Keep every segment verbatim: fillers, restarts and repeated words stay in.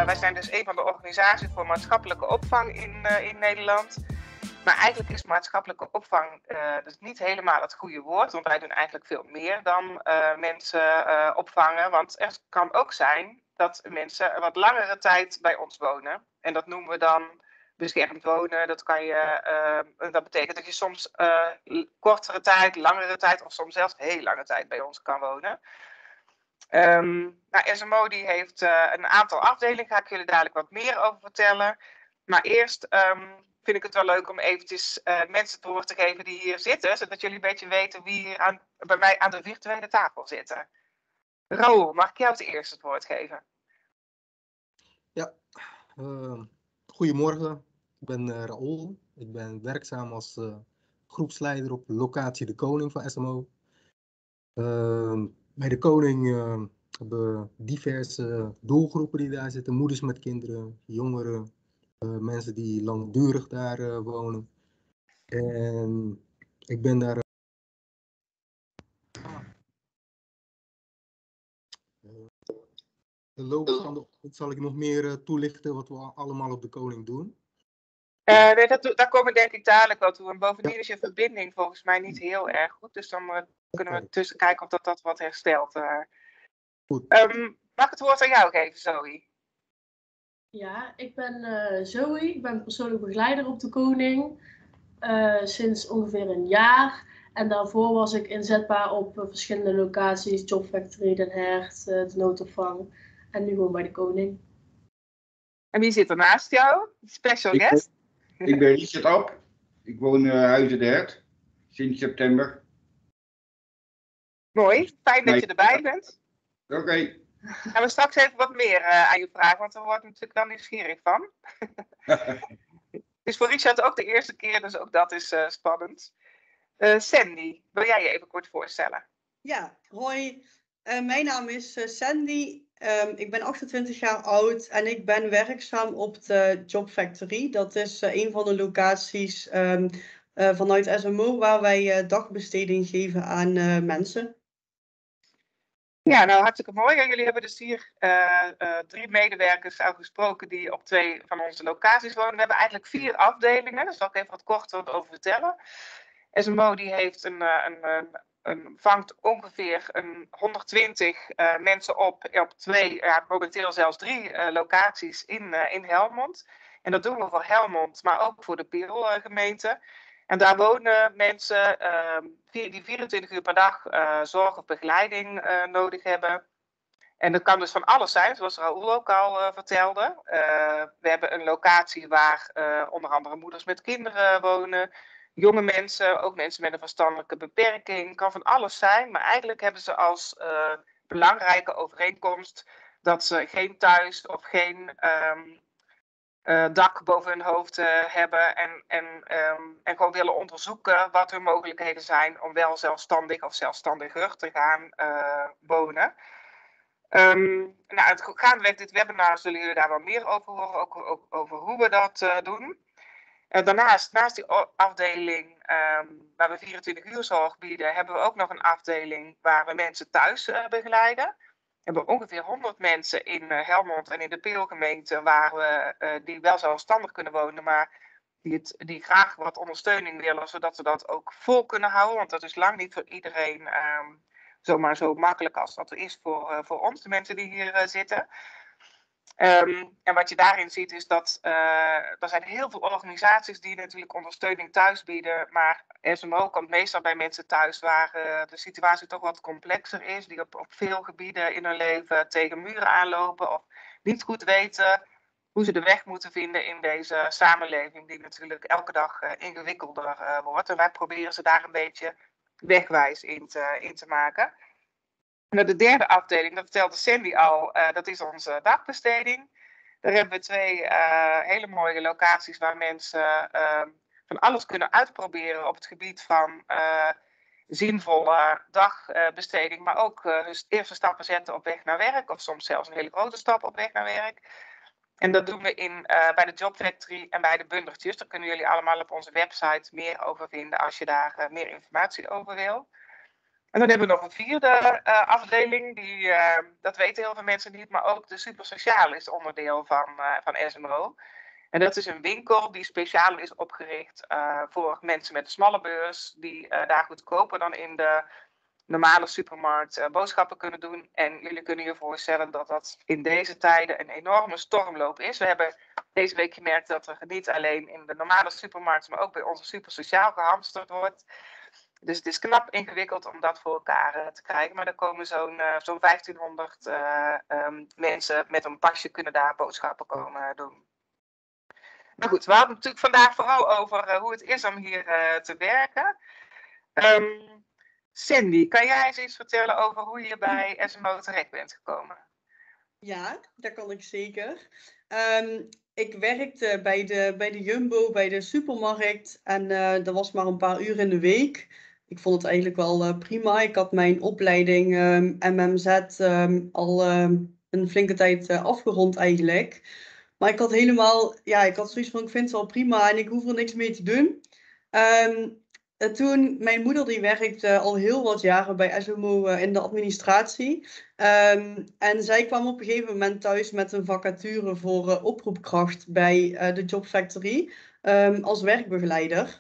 wij zijn dus een van de organisaties voor maatschappelijke opvang in, uh, in Nederland. Maar eigenlijk is maatschappelijke opvang uh, dus niet helemaal het goede woord. Want wij doen eigenlijk veel meer dan uh, mensen uh, opvangen. Want er kan ook zijn dat mensen een wat langere tijd bij ons wonen. En dat noemen we dan beschermd wonen. Dat, kan je, uh, dat betekent dat je soms uh, kortere tijd, langere tijd of soms zelfs heel lange tijd bij ons kan wonen. Um, nou, S M O die heeft uh, een aantal afdelingen. Ga ik jullie dadelijk wat meer over vertellen. Maar eerst um, vind ik het wel leuk om eventjes uh, mensen het woord te geven die hier zitten. Zodat jullie een beetje weten wie hier aan, bij mij aan de virtuele tafel zitten. Raoul, mag ik jou het eerst het woord geven? Ja, uh, goedemorgen. Ik ben uh, Raoul. Ik ben werkzaam als uh, groepsleider op locatie De Koning van S M O. Uh, bij De Koning uh, hebben we diverse doelgroepen die daar zitten. Moeders met kinderen, jongeren, uh, mensen die langdurig daar uh, wonen. En ik ben daar... Uh, de loop van de ochtend zal ik nog meer uh, toelichten wat we allemaal op De Koning doen. Uh, nee, dat, daar komen denk ik dadelijk wel toe. En bovendien ja. is je verbinding volgens mij niet heel erg goed. Dus dan uh, kunnen we tussen kijken of dat, dat wat herstelt. Uh. Goed. Um, mag ik het woord aan jou geven, Zoe? Ja, ik ben uh, Zoe. Ik ben persoonlijk begeleider op De Koning. Uh, sinds ongeveer een jaar. En daarvoor was ik inzetbaar op uh, verschillende locaties. Jobfactory, Den Hert, uh, de noodopvang. En nu gewoon bij De Koning. En wie zit er naast jou? Special ik guest? Ben, ik ben Richard Ab. Ik woon in uh, Huizen de Hert. Sinds september. Mooi. Fijn dat je erbij bent. Oké. Okay. Gaan we straks even wat meer uh, aan je vragen. Want daar word ik natuurlijk wel nieuwsgierig van. Het is voor Richard ook de eerste keer. Dus ook dat is uh, spannend. Uh, Sandy, wil jij je even kort voorstellen? Ja, hoi. Uh, mijn naam is uh, Sandy. Um, ik ben achtentwintig jaar oud en ik ben werkzaam op de Jobfactory. Dat is uh, een van de locaties um, uh, vanuit S M O waar wij uh, dagbesteding geven aan uh, mensen. Ja, nou hartstikke mooi. En jullie hebben dus hier uh, uh, drie medewerkers al gesproken die op twee van onze locaties wonen. We hebben eigenlijk vier afdelingen, daar zal ik even wat korter over vertellen. S M O die heeft een, een, een, een vangt ongeveer een honderdtwintig uh, mensen op op twee, ja, momenteel zelfs drie uh, locaties in, uh, in Helmond. En dat doen we voor Helmond, maar ook voor de Perel-gemeente. Uh, En daar wonen mensen uh, die vierentwintig uur per dag uh, zorg of begeleiding uh, nodig hebben. En dat kan dus van alles zijn, zoals Raoul ook al uh, vertelde. Uh, we hebben een locatie waar uh, onder andere moeders met kinderen wonen. Jonge mensen, ook mensen met een verstandelijke beperking. Kan van alles zijn, maar eigenlijk hebben ze als uh, belangrijke overeenkomst dat ze geen thuis of geen... Um, Uh, dak boven hun hoofd uh, hebben en, en, um, en gewoon willen onderzoeken wat hun mogelijkheden zijn om wel zelfstandig of zelfstandiger te gaan uh, wonen. Um, nou, het gaandeweg dit webinar zullen jullie daar wel meer over horen, ook, ook over hoe we dat uh, doen. Uh, daarnaast, naast die afdeling um, waar we vierentwintig uur zorg bieden, hebben we ook nog een afdeling waar we mensen thuis uh, begeleiden. We hebben ongeveer honderd mensen in uh, Helmond en in de Peelgemeente waar we, uh, die wel zelfstandig kunnen wonen, maar die, het, die graag wat ondersteuning willen, zodat we dat ook vol kunnen houden. Want dat is lang niet voor iedereen um, zomaar zo makkelijk als dat is voor, uh, voor ons, de mensen die hier uh, zitten. Um, en wat je daarin ziet is dat uh, er zijn heel veel organisaties die natuurlijk ondersteuning thuis bieden, maar S M O komt meestal bij mensen thuis waar uh, de situatie toch wat complexer is, die op, op veel gebieden in hun leven tegen muren aanlopen of niet goed weten hoe ze de weg moeten vinden in deze samenleving die natuurlijk elke dag uh, ingewikkelder uh, wordt. En wij proberen ze daar een beetje wegwijs in te, in te maken. En de derde afdeling, dat vertelde Sandy al, uh, dat is onze dagbesteding. Daar hebben we twee uh, hele mooie locaties waar mensen uh, van alles kunnen uitproberen op het gebied van uh, zinvolle dagbesteding, maar ook uh, hun eerste stappen zetten op weg naar werk, of soms zelfs een hele grote stap op weg naar werk. En dat doen we in, uh, bij de Jobfactory en bij de bundertjes. Daar kunnen jullie allemaal op onze website meer over vinden als je daar uh, meer informatie over wil. En dan hebben we nog een vierde uh, afdeling, die, uh, dat weten heel veel mensen niet, maar ook de Supersociaal is onderdeel van, uh, van S M O. En dat is een winkel die speciaal is opgericht uh, voor mensen met een smalle beurs, die uh, daar goedkoper dan in de normale supermarkt uh, boodschappen kunnen doen. En jullie kunnen je voorstellen dat dat in deze tijden een enorme stormloop is. We hebben deze week gemerkt dat er niet alleen in de normale supermarkt, maar ook bij onze Supersociaal gehamsterd wordt. Dus het is knap ingewikkeld om dat voor elkaar uh, te krijgen. Maar er komen zo'n uh, zo'n vijftienhonderd uh, um, mensen met een pasje kunnen daar boodschappen komen uh, doen. Maar goed, we hadden het natuurlijk vandaag vooral over uh, hoe het is om hier uh, te werken. Um, Sandy, kan jij eens iets vertellen over hoe je bij S M O terecht bent gekomen? Ja, dat kan ik zeker. Um, ik werkte bij de, bij de Jumbo, bij de supermarkt. En uh, dat was maar een paar uur in de week. Ik vond het eigenlijk wel uh, prima. Ik had mijn opleiding um, M M Z um, al um, een flinke tijd uh, afgerond eigenlijk. Maar ik had helemaal, ja, ik had zoiets van, ik vind het wel prima en ik hoef er niks mee te doen. Um, Toen, mijn moeder die werkt uh, al heel wat jaren bij S M O uh, in de administratie. Um, en zij kwam op een gegeven moment thuis met een vacature voor uh, oproepkracht bij uh, de Job Factory um, als werkbegeleider.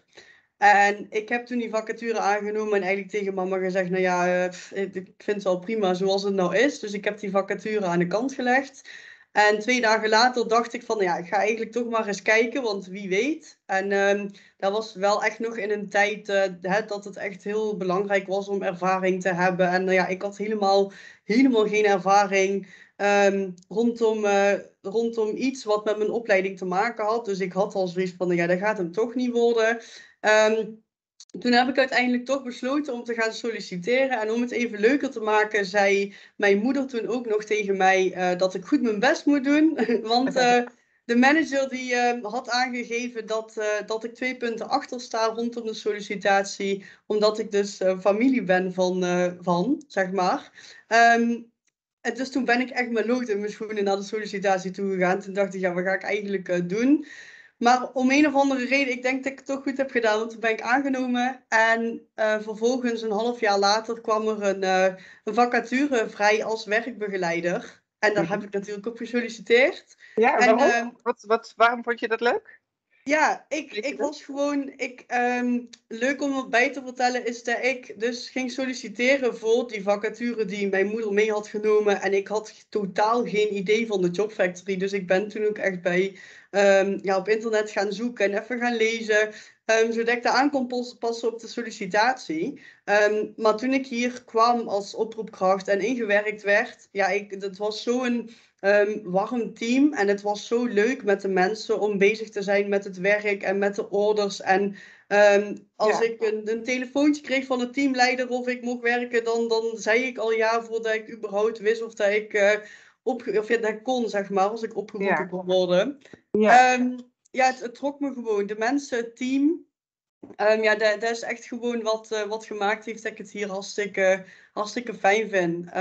En ik heb toen die vacature aangenomen en eigenlijk tegen mama gezegd, nou ja, uh, pff, ik vind het wel prima zoals het nou is. Dus ik heb die vacature aan de kant gelegd. En twee dagen later dacht ik van, ja, ik ga eigenlijk toch maar eens kijken, want wie weet. En um, dat was wel echt nog in een tijd uh, hè, dat het echt heel belangrijk was om ervaring te hebben. En uh, ja, ik had helemaal, helemaal geen ervaring um, rondom, uh, rondom iets wat met mijn opleiding te maken had. Dus ik had al zoiets van, ja, dat gaat hem toch niet worden. Um, Toen heb ik uiteindelijk toch besloten om te gaan solliciteren. En om het even leuker te maken, zei mijn moeder toen ook nog tegen mij uh, dat ik goed mijn best moet doen. Want uh, de manager die uh, had aangegeven dat, uh, dat ik twee punten achter sta rondom de sollicitatie. Omdat ik dus uh, familie ben van, uh, van zeg maar. Um, en dus toen ben ik echt met lood in mijn schoenen naar de sollicitatie toegegaan. Toen dacht ik, ja, wat ga ik eigenlijk uh, doen? Maar om een of andere reden, ik denk dat ik het toch goed heb gedaan, want toen ben ik aangenomen. En uh, vervolgens, een half jaar later, kwam er een, uh, een vacature vrij als werkbegeleider. En daar heb ik natuurlijk op gesolliciteerd. Ja, en waarom? Uh, wat, wat, waarom vond je dat leuk? Ja, ik, ik was gewoon, ik, um, leuk om erbij te vertellen is dat ik dus ging solliciteren voor die vacature die mijn moeder mee had genomen. En ik had totaal geen idee van de Job Factory. Dus ik ben toen ook echt bij, um, ja, op internet gaan zoeken en even gaan lezen. Um, zodat ik daar aan kon passen op de sollicitatie. Um, maar toen ik hier kwam als oproepkracht en ingewerkt werd, ja, ik, dat was zo'n um, warm team. En het was zo leuk met de mensen om bezig te zijn met het werk en met de orders. En um, als ja. ik een, een telefoontje kreeg van de teamleider of ik mocht werken, dan, dan zei ik al ja voordat ik überhaupt wist of dat ik, uh, op, of ja, dat kon, zeg maar, als ik opgeroepen ja. kon worden. Ja. Um, Ja, het, het trok me gewoon. De mensen, het team. Um, ja, dat, dat is echt gewoon wat, uh, wat gemaakt heeft dat ik het hier hartstikke, hartstikke fijn vind. Uh,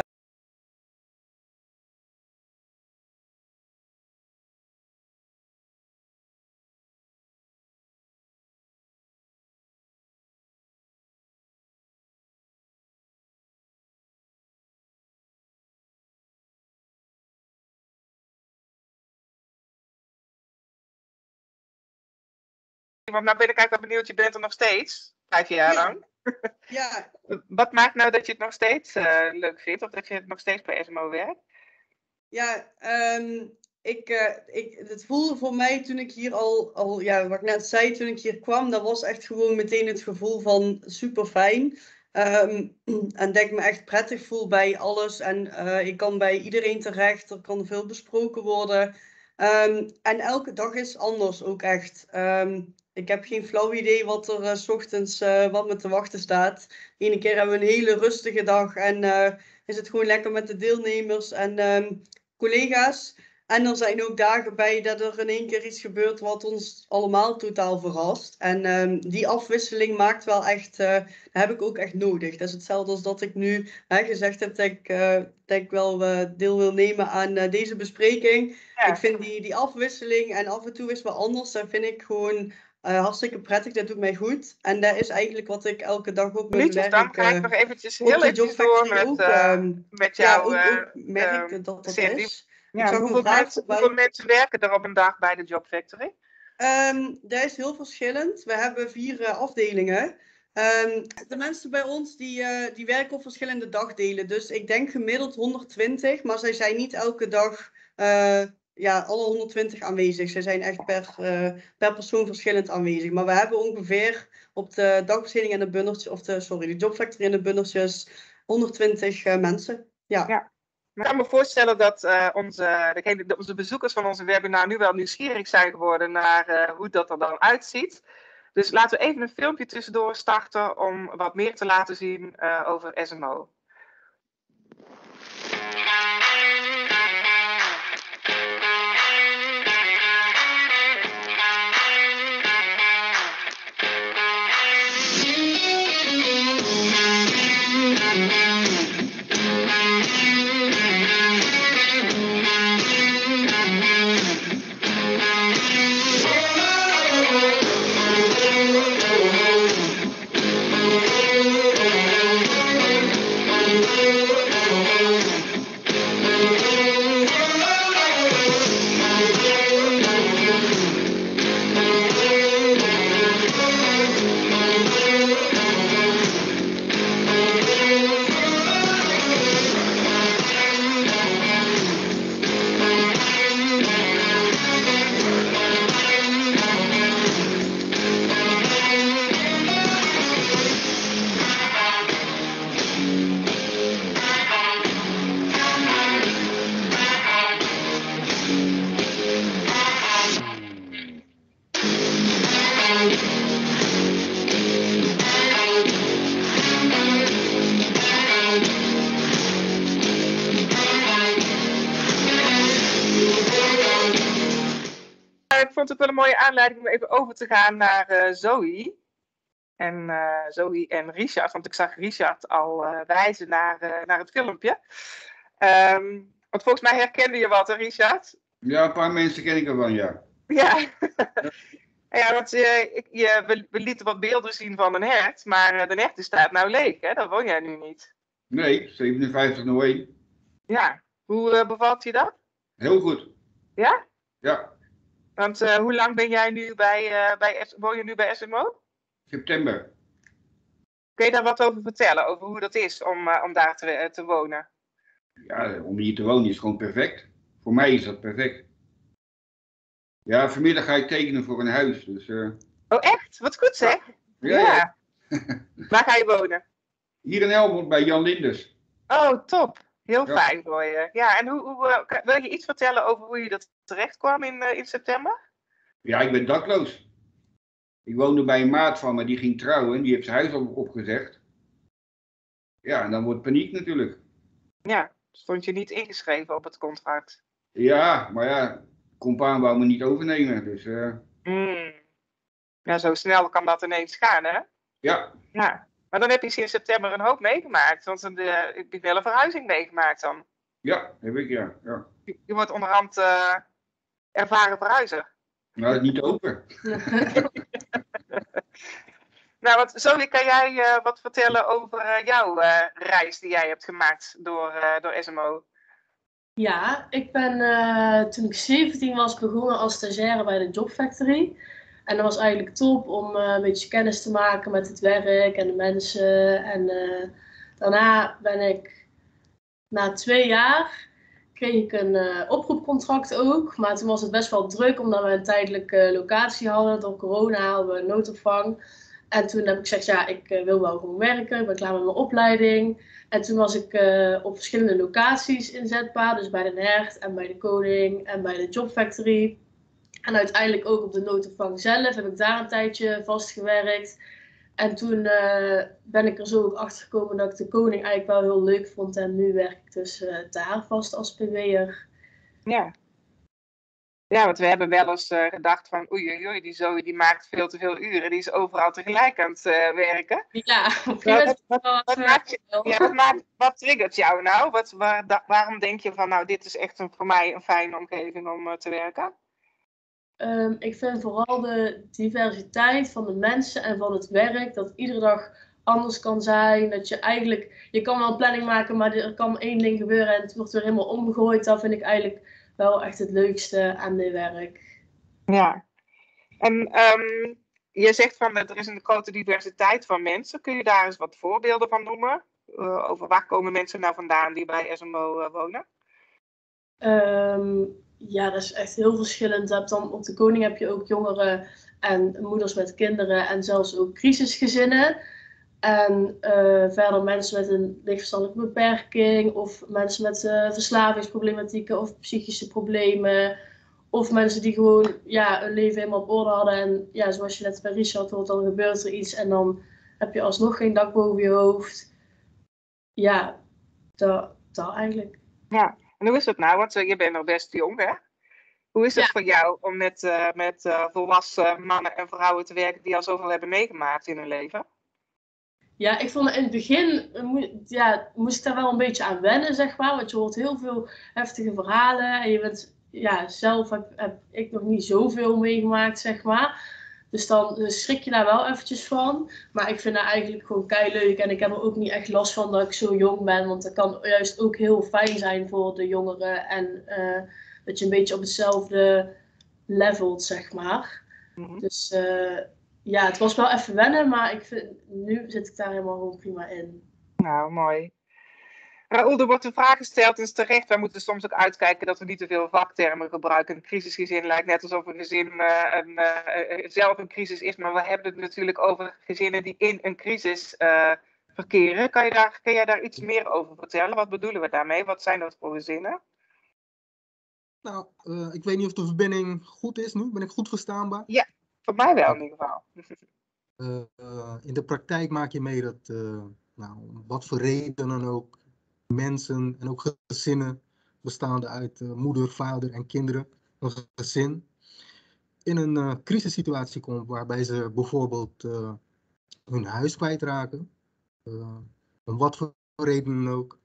Want nou ben ik eigenlijk wel benieuwd, je bent er nog steeds, vijf jaar ja. lang. Ja. Wat maakt nou dat je het nog steeds uh, leuk vindt, of dat je het nog steeds bij S M O werkt? Ja, um, ik, uh, ik, het voelde voor mij toen ik hier al, al, ja, wat ik net zei, toen ik hier kwam, dat was echt gewoon meteen het gevoel van super fijn. Um, en dat ik me echt prettig voel bij alles. En uh, ik kan bij iedereen terecht, er kan veel besproken worden. Um, en elke dag is anders ook echt. Um, ik heb geen flauw idee wat er uh, 's ochtends uh, wat me te wachten staat. De ene keer hebben we een hele rustige dag en uh, is het gewoon lekker met de deelnemers en um, collega's. En er zijn ook dagen bij dat er in één keer iets gebeurt wat ons allemaal totaal verrast. En um, die afwisseling maakt wel echt, uh, dat heb ik ook echt nodig. Dat is hetzelfde als dat ik nu hè, gezegd heb dat ik, uh, dat ik wel uh, deel wil nemen aan uh, deze bespreking. Ja. Ik vind die, die afwisseling en af en toe is wel anders. Dat vind ik gewoon Uh, hartstikke prettig, dat doet mij goed. En dat is eigenlijk wat ik elke dag op mijn Liedjes, werk... dan ga ik uh, nog eventjes op heel de eventjes door Jobfactory met, ook, uh, um, met ja, jou. ook, uh, ook merk um, dat dat Sandy. is. Ja, ik zag hoeveel, een vraag mensen, voorbij. hoeveel mensen werken er op een dag bij de Jobfactory? Um, dat is heel verschillend. We hebben vier uh, afdelingen. Um, de mensen bij ons die, uh, die werken op verschillende dagdelen. Dus ik denk gemiddeld honderdtwintig, maar zij zijn niet elke dag uh, ja, alle honderdtwintig aanwezig. Zij zijn echt per, uh, per persoon verschillend aanwezig. Maar we hebben ongeveer op de dagbesteding en de bundeltjes, of de, sorry, de Jobfactory en de bundeltjes honderdtwintig uh, mensen. Ja. Ja. Maar ik kan me voorstellen dat uh, onze, degene, de, onze bezoekers van onze webinar nu wel nieuwsgierig zijn geworden naar uh, hoe dat er dan uitziet. Dus laten we even een filmpje tussendoor starten om wat meer te laten zien uh, over S M O. Ik vond het wel een mooie aanleiding om even over te gaan naar uh, Zoe. En uh, Zoe en Richard, want ik zag Richard al uh, wijzen naar, uh, naar het filmpje. Um, want volgens mij herkende je wat, hè, Richard? Ja, een paar mensen ken ik ervan, ja. Ja, ja want uh, ik, je, we, we lieten wat beelden zien van een hert, maar uh, de hert staat nou leeg, hè? Daar woon jij nu niet. Nee, zevenenvijftig nul één. Ja, hoe uh, bevalt je dat? Heel goed. Ja? Ja. Want uh, hoe lang ben jij nu bij, uh, bij, woon je nu bij S M O? September. Kun je daar wat over vertellen, over hoe dat is om, uh, om daar te, te wonen? Ja, om hier te wonen is gewoon perfect. Voor mij is dat perfect. Ja, vanmiddag ga ik tekenen voor een huis. Dus, uh... Oh echt? Wat goed zeg. Ja. ja, ja. Waar ga je wonen? Hier in Helmond bij Jan Linders. Oh, top. Heel ja. fijn voor je. Ja, en hoe, hoe, uh, wil je iets vertellen over hoe je dat terecht kwam in, uh, in september? Ja, ik ben dakloos. Ik woonde bij een maat van me, die ging trouwen. Die heeft zijn huis op, opgezegd. Ja, en dan wordt paniek natuurlijk. Ja, stond je niet ingeschreven op het contract? Ja, maar ja, compaan wou me niet overnemen. Dus, uh... mm. Ja, zo snel kan dat ineens gaan, hè? Ja. Ja. Maar dan heb je sinds september een hoop meegemaakt. Want uh, ik heb wel een verhuizing meegemaakt dan. Ja, heb ik, ja. ja. Je, je wordt onderhand uh, ervaren verhuizer. Nou, het is niet open. Nou, wat, Zoe, kan jij uh, wat vertellen over uh, jouw uh, reis die jij hebt gemaakt door, uh, door S M O? Ja, ik ben uh, toen ik zeventien was begonnen als stagiaire bij de Jobfactory. En dat was eigenlijk top om uh, een beetje kennis te maken met het werk en de mensen. En uh, daarna ben ik, na twee jaar, kreeg ik een uh, oproepcontract ook. Maar toen was het best wel druk, omdat we een tijdelijke locatie hadden. Door corona hadden we noodopvang. En toen heb ik gezegd, ja, ik uh, wil wel gewoon werken. Ik ben klaar met mijn opleiding. En toen was ik uh, op verschillende locaties inzetbaar. Dus bij de Hert en bij de Koning en bij de Jobfactory. En uiteindelijk ook op de noodopvang zelf heb ik daar een tijdje vastgewerkt. En toen uh, ben ik er zo ook achter gekomen dat ik de Koning eigenlijk wel heel leuk vond. En nu werk ik dus uh, daar vast als P W'er. Ja. Ja, want we hebben wel eens uh, gedacht van oei oei oei, die Zoe die maakt veel te veel uren. Die is overal tegelijk aan het uh, werken. Ja, op wat, wat, wat, wat, maakt je, ja, wat, maakt, wat triggert jou nou? Wat, waar, da, waarom denk je van nou dit is echt een, voor mij een fijne omgeving om uh, te werken? Um, ik vind vooral de diversiteit van de mensen en van het werk, dat iedere dag anders kan zijn. Dat je eigenlijk, je kan wel een planning maken, maar er kan één ding gebeuren en het wordt weer helemaal omgegooid. Dat vind ik eigenlijk wel echt het leukste aan dit werk. Ja. En um, je zegt van er is een grote diversiteit van mensen. Kun je daar eens wat voorbeelden van noemen? Uh, over waar komen mensen nou vandaan die bij S M O uh, wonen? Um, ja, dat is echt heel verschillend. Je hebt dan, op de Koning heb je ook jongeren en moeders met kinderen en zelfs ook crisisgezinnen. En uh, verder mensen met een lichtverstandelijke beperking of mensen met uh, verslavingsproblematieken of psychische problemen. Of mensen die gewoon ja, hun leven helemaal op orde hadden. En ja, zoals je net bij Richard hoort, dan gebeurt er iets en dan heb je alsnog geen dak boven je hoofd. Ja, dat, dat eigenlijk. Ja, en hoe is het nou? Want uh, je bent nog best jong, hè? Hoe is het Ja. voor jou om met, uh, met uh, volwassen mannen en vrouwen te werken die al zoveel hebben meegemaakt in hun leven? Ja, ik vond in het begin, ja, moest ik daar wel een beetje aan wennen, zeg maar. Want je hoort heel veel heftige verhalen. En je bent, ja, zelf heb, heb ik nog niet zoveel meegemaakt, zeg maar. Dus dan dus schrik je daar wel eventjes van. Maar ik vind dat eigenlijk gewoon keileuk. En ik heb er ook niet echt last van dat ik zo jong ben. Want dat kan juist ook heel fijn zijn voor de jongeren. En uh, dat je een beetje op hetzelfde levelt, zeg maar. Mm-hmm. Dus... Uh, Ja, het was wel even wennen, maar ik vind, nu zit ik daar helemaal gewoon prima in. Nou, mooi. Raoul, er wordt een vraag gesteld, en is terecht. Wij moeten soms ook uitkijken dat we niet te veel vaktermen gebruiken. Een crisisgezin lijkt net alsof een gezin uh, een, uh, zelf een crisis is, maar we hebben het natuurlijk over gezinnen die in een crisis uh, verkeren. Kan je daar, kan jij daar iets meer over vertellen? Wat bedoelen we daarmee? Wat zijn dat voor gezinnen? Nou, uh, ik weet niet of de verbinding goed is nu. Ben ik goed verstaanbaar? Ja, voor mij wel in ieder geval. Uh, uh, in de praktijk maak je mee dat, uh, nou, wat voor reden dan ook, mensen en ook gezinnen bestaande uit uh, moeder, vader en kinderen, een gezin, in een uh, crisissituatie komt waarbij ze bijvoorbeeld uh, hun huis kwijtraken, uh, om wat voor reden dan ook,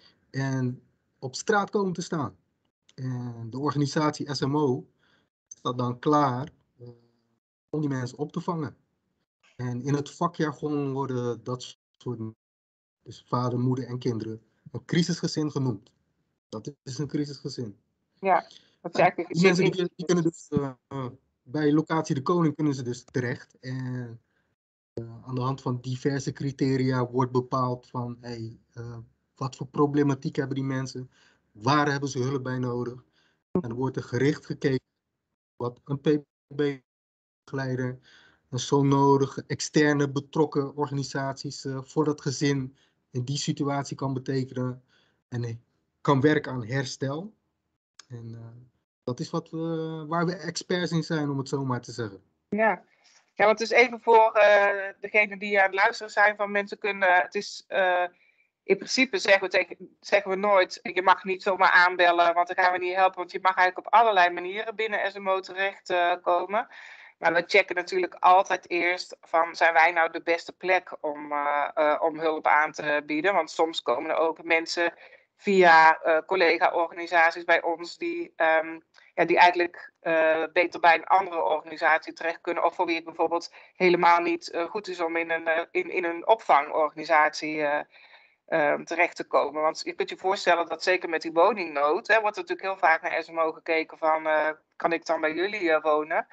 en op straat komen te staan. En de organisatie S M O staat dan klaar uh, om die mensen op te vangen. En in het vakjargon worden dat soort, dus vader, moeder en kinderen, een crisisgezin genoemd. Dat is een crisisgezin. Ja, dat is eigenlijk die mensen die, die kunnen dus uh, bij locatie de Koning kunnen ze dus terecht. En uh, aan de hand van diverse criteria wordt bepaald van hey, uh, wat voor problematiek hebben die mensen, waar hebben ze hulp bij nodig. En dan wordt er gericht gekeken wat een P B begeleider en zo nodig externe betrokken organisaties uh, voor dat gezin in die situatie kan betekenen en uh, kan werken aan herstel. En uh, dat is wat we, waar we experts in zijn, om het zo maar te zeggen. Ja, ja, want het is even voor uh, degenen die aan het luisteren zijn, van mensen kunnen, het is uh, in principe zeggen we, tegen, zeggen we nooit, je mag niet zomaar aanbellen, want dan gaan we niet helpen, want je mag eigenlijk op allerlei manieren binnen S M O terecht uh, komen. Maar we checken natuurlijk altijd eerst van, zijn wij nou de beste plek om, uh, uh, om hulp aan te bieden? Want soms komen er ook mensen via uh, collega-organisaties bij ons die, um, ja, die eigenlijk uh, beter bij een andere organisatie terecht kunnen. Of voor wie het bijvoorbeeld helemaal niet uh, goed is om in een, uh, in, in een opvangorganisatie uh, uh, terecht te komen. Want je kunt je voorstellen dat zeker met die woningnood, hè, wordt er natuurlijk heel vaak naar S M O gekeken van, uh, kan ik dan bij jullie uh, wonen?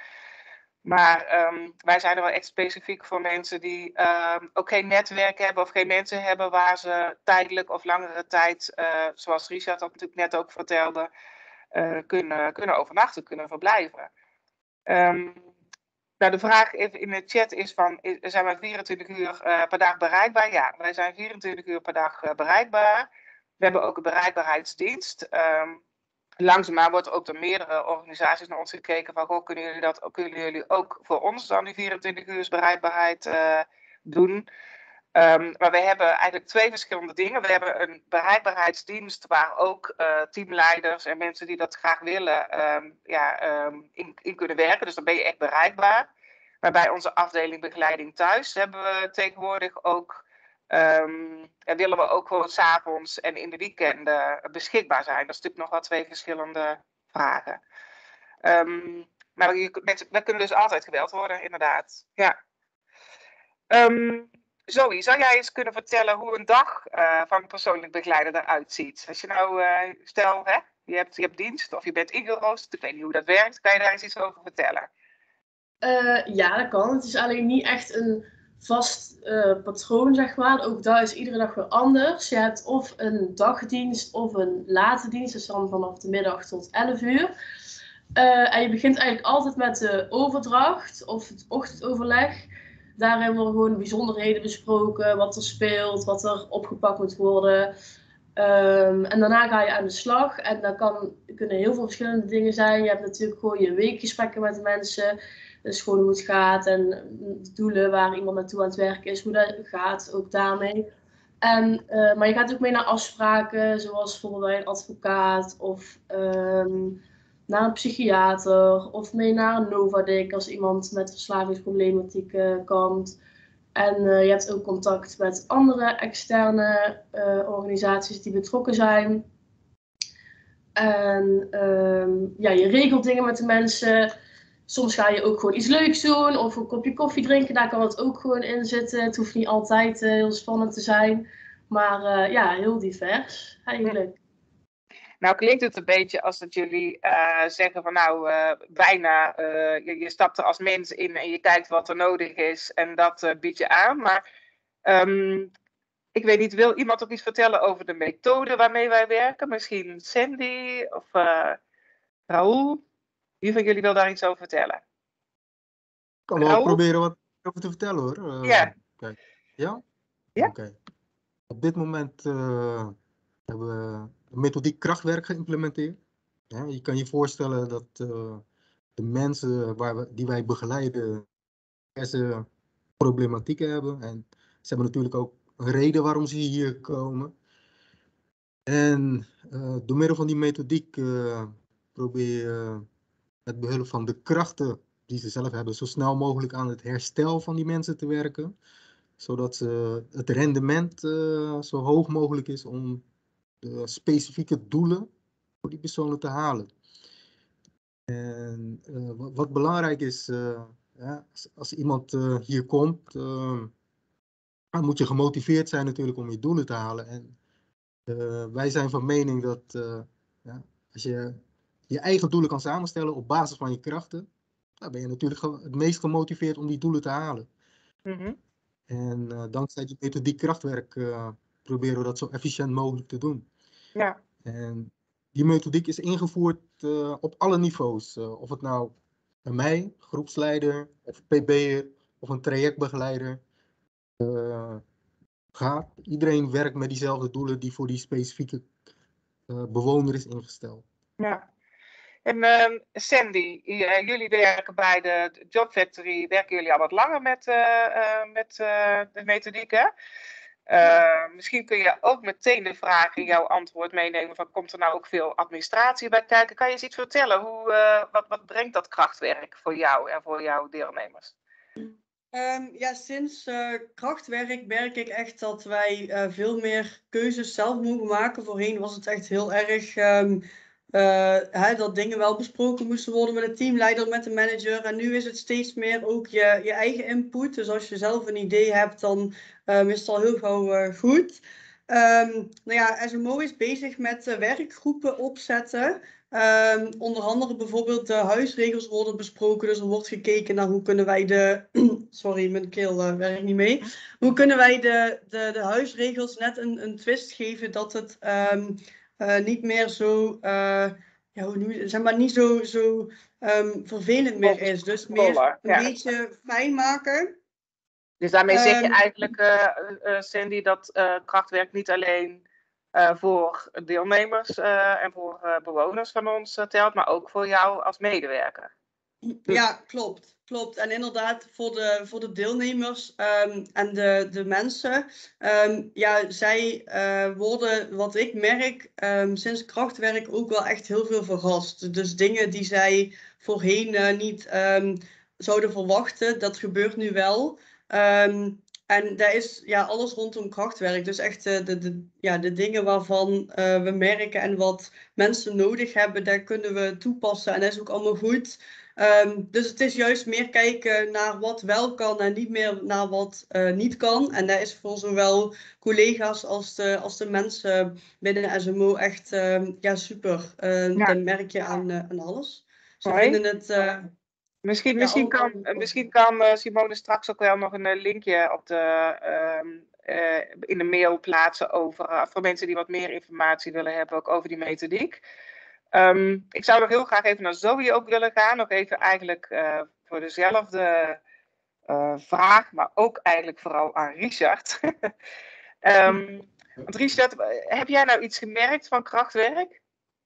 Maar um, wij zijn er wel echt specifiek voor mensen die um, ook geen netwerk hebben of geen mensen hebben waar ze tijdelijk of langere tijd, uh, zoals Richard dat natuurlijk net ook vertelde, uh, kunnen, kunnen overnachten, kunnen verblijven. Um, nou, de vraag even in de chat is van, zijn wij vierentwintig uur uh, per dag bereikbaar? Ja, wij zijn vierentwintig uur per dag uh, bereikbaar. We hebben ook een bereikbaarheidsdienst. Um, Langzaamaan wordt ook door meerdere organisaties naar ons gekeken van, goh, kunnen jullie dat, kunnen jullie ook voor ons dan die vierentwintig uur bereikbaarheid uh, doen? Um, maar we hebben eigenlijk twee verschillende dingen. We hebben een bereikbaarheidsdienst waar ook uh, teamleiders en mensen die dat graag willen um, ja, um, in, in kunnen werken. Dus dan ben je echt bereikbaar. Maar bij onze afdeling begeleiding thuis hebben we tegenwoordig ook, um, en willen we ook gewoon 's avonds en in de weekenden beschikbaar zijn. Dat is natuurlijk nog wel twee verschillende vragen. Um, Maar je, mensen, we kunnen dus altijd gebeld worden, inderdaad. Ja. Um, Zoe, zou jij eens kunnen vertellen hoe een dag uh, van een persoonlijk begeleider eruit ziet? Als je nou, uh, stel, hè, je, hebt, je hebt dienst of je bent ingeroosterd, ik weet niet hoe dat werkt, kan je daar eens iets over vertellen? Uh, ja, dat kan. Het is alleen niet echt een vast uh, patroon, zeg maar. Ook daar is iedere dag weer anders. Je hebt of een dagdienst of een late dienst, dus dan vanaf de middag tot elf uur. Uh, en je begint eigenlijk altijd met de overdracht of het ochtendoverleg. Daarin worden gewoon bijzonderheden besproken, wat er speelt, wat er opgepakt moet worden. Um, en daarna ga je aan de slag. En dat kan, kunnen heel veel verschillende dingen zijn. Je hebt natuurlijk gewoon je weekgesprekken met de mensen. Dus gewoon hoe het gaat en de doelen waar iemand naartoe aan het werken is, hoe dat gaat, ook daarmee. En, uh, maar je gaat ook mee naar afspraken, zoals bijvoorbeeld bij een advocaat of um, naar een psychiater of mee naar een Novadik als iemand met verslavingsproblematiek uh, komt. En uh, je hebt ook contact met andere externe uh, organisaties die betrokken zijn. En um, ja, je regelt dingen met de mensen. Soms ga je ook gewoon iets leuks doen of een kopje koffie drinken. Daar kan het ook gewoon in zitten. Het hoeft niet altijd uh, heel spannend te zijn. Maar uh, ja, heel divers eigenlijk. Nou klinkt het een beetje als dat jullie uh, zeggen van nou, uh, bijna, uh, je, je stapt er als mens in en je kijkt wat er nodig is en dat uh, bied je aan. Maar um, ik weet niet, wil iemand ook iets vertellen over de methode waarmee wij werken? Misschien Sandy of uh, Raoul? Wie van jullie wil daar iets over vertellen? Ik kan wel Raoul? proberen wat over te vertellen hoor. Uh, ja. Kijk. Ja? Ja. Oké. Okay. Op dit moment uh, hebben we de methodiek krachtwerk geïmplementeerd. Ja, je kan je voorstellen dat uh, de mensen waar we, die wij begeleiden deze problematieken hebben. En ze hebben natuurlijk ook een reden waarom ze hier komen. En uh, door middel van die methodiek uh, probeer je uh, met behulp van de krachten die ze zelf hebben zo snel mogelijk aan het herstel van die mensen te werken. Zodat ze het rendement uh, zo hoog mogelijk is om de specifieke doelen voor die personen te halen. En uh, wat, wat belangrijk is, uh, ja, als, als iemand uh, hier komt, uh, dan moet je gemotiveerd zijn natuurlijk om je doelen te halen. En uh, wij zijn van mening dat uh, ja, als je je eigen doelen kan samenstellen op basis van je krachten, dan ben je natuurlijk het meest gemotiveerd om die doelen te halen. Mm-hmm. En uh, dankzij die methodiek krachtwerk uh, proberen we dat zo efficiënt mogelijk te doen. Ja. En die methodiek is ingevoerd uh, op alle niveaus. Uh, of het nou bij mij, groepsleider, of P B'er, of een trajectbegeleider uh, gaat. Iedereen werkt met diezelfde doelen die voor die specifieke uh, bewoner is ingesteld. Ja. En uh, Sandy, uh, jullie werken bij de Job Factory, werken jullie al wat langer met, uh, uh, met uh, de methodiek, hè? Uh, misschien kun je ook meteen de vraag in jouw antwoord meenemen van komt er nou ook veel administratie bij kijken? Kan je eens iets vertellen? Hoe, uh, wat, wat brengt dat krachtwerk voor jou en voor jouw deelnemers? Um, ja, sinds uh, krachtwerk merk ik echt dat wij uh, veel meer keuzes zelf mogen maken. Voorheen was het echt heel erg um, uh, hè, dat dingen wel besproken moesten worden met de teamleider, met de manager. En nu is het steeds meer ook je, je eigen input. Dus als je zelf een idee hebt, dan um, is het al heel gauw uh, goed. Um, nou ja, S M O is bezig met uh, werkgroepen opzetten. Um, onder andere bijvoorbeeld de huisregels worden besproken. Dus er wordt gekeken naar hoe kunnen wij de... Sorry, mijn keel uh, werkt niet mee. Hoe kunnen wij de, de, de huisregels net een, een twist geven dat het um, uh, niet meer zo... Uh, ja, hoe noem je, zeg maar niet zo, zo um, vervelend meer is. Dus meer een ja. beetje fijn maken. Dus daarmee um, zeg je eigenlijk, uh, uh, Sandy, dat uh, krachtwerk niet alleen... Uh, voor deelnemers uh, en voor uh, bewoners van ons uh, telt, maar ook voor jou als medewerker. Ja, klopt. klopt. En inderdaad, voor de, voor de deelnemers um, en de, de mensen, um, ja, zij uh, worden, wat ik merk, um, sinds krachtwerk ook wel echt heel veel verrast. Dus dingen die zij voorheen uh, niet um, zouden verwachten, dat gebeurt nu wel. Um, En dat is ja, alles rondom krachtwerk. Dus echt de, de, de, ja, de dingen waarvan uh, we merken en wat mensen nodig hebben, daar kunnen we toepassen. En dat is ook allemaal goed. Um, dus het is juist meer kijken naar wat wel kan en niet meer naar wat uh, niet kan. En dat is voor zowel collega's als de, als de mensen binnen de S M O echt uh, ja, super. Uh, Ja. Dat merk je aan, uh, aan alles. Ze Mooi. vinden het... Uh, Misschien, ja, misschien, al, kan, al, misschien kan uh, Simone straks ook wel nog een uh, linkje op de, uh, uh, in de mail plaatsen over, uh, voor mensen die wat meer informatie willen hebben ook over die methodiek. Um, ik zou nog heel graag even naar Zoe ook willen gaan. Nog even eigenlijk uh, voor dezelfde uh, vraag, maar ook eigenlijk vooral aan Richard. um, want Richard, heb jij nou iets gemerkt van krachtwerk?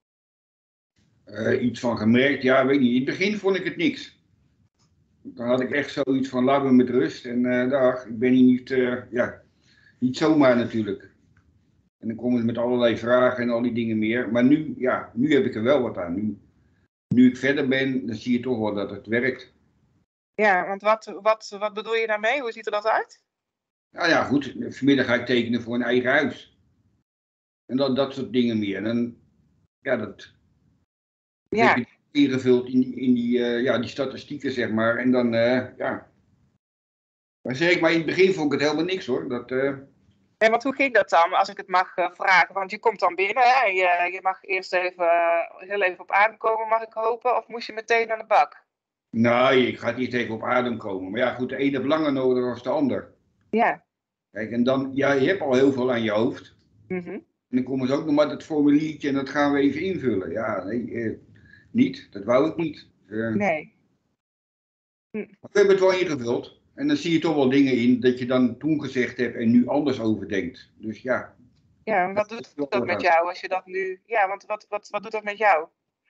Uh, iets van gemerkt? Ja, weet niet. In het begin vond ik het niks. Dan had ik echt zoiets van, laat me met rust. En uh, dag, ik ben hier niet, uh, ja, niet zomaar natuurlijk. En dan komen ze met allerlei vragen en al die dingen meer. Maar nu, ja, nu heb ik er wel wat aan. Nu, nu ik verder ben, dan zie je toch wel dat het werkt. Ja, want wat, wat, wat bedoel je daarmee? Hoe ziet er dat uit? Nou ja, goed. Vanmiddag ga ik tekenen voor een eigen huis. En dat, dat soort dingen meer. En dan, ja, dat... Ja. Heb je ingevuld in, in die, uh, ja, die statistieken, zeg maar. En dan, uh, ja. Maar zeg ik, maar in het begin vond ik het helemaal niks, hoor. Dat... Uh... En wat, hoe ging dat dan, als ik het mag uh, vragen? Want je komt dan binnen, hè? En je, je mag eerst even, uh, heel even op adem komen, mag ik hopen? Of moest je meteen aan de bak? Nee, ik ga niet even op adem komen. Maar ja, goed, de ene heeft langer nodig dan de ander. Ja. Kijk, en dan, ja, je hebt al heel veel aan je hoofd. Mm-hmm. En dan komen ze ook nog maar dat formuliertje en dat gaan we even invullen. Ja, nee, eh, niet. Dat wou ik niet. Uh, nee. Hm. We hebben het wel ingevuld. En dan zie je toch wel dingen in dat je dan toen gezegd hebt en nu anders over denkt. Dus ja. Ja, wat doet dat, dat met jou als je dat nu... Ja, want wat, wat, wat doet dat met jou?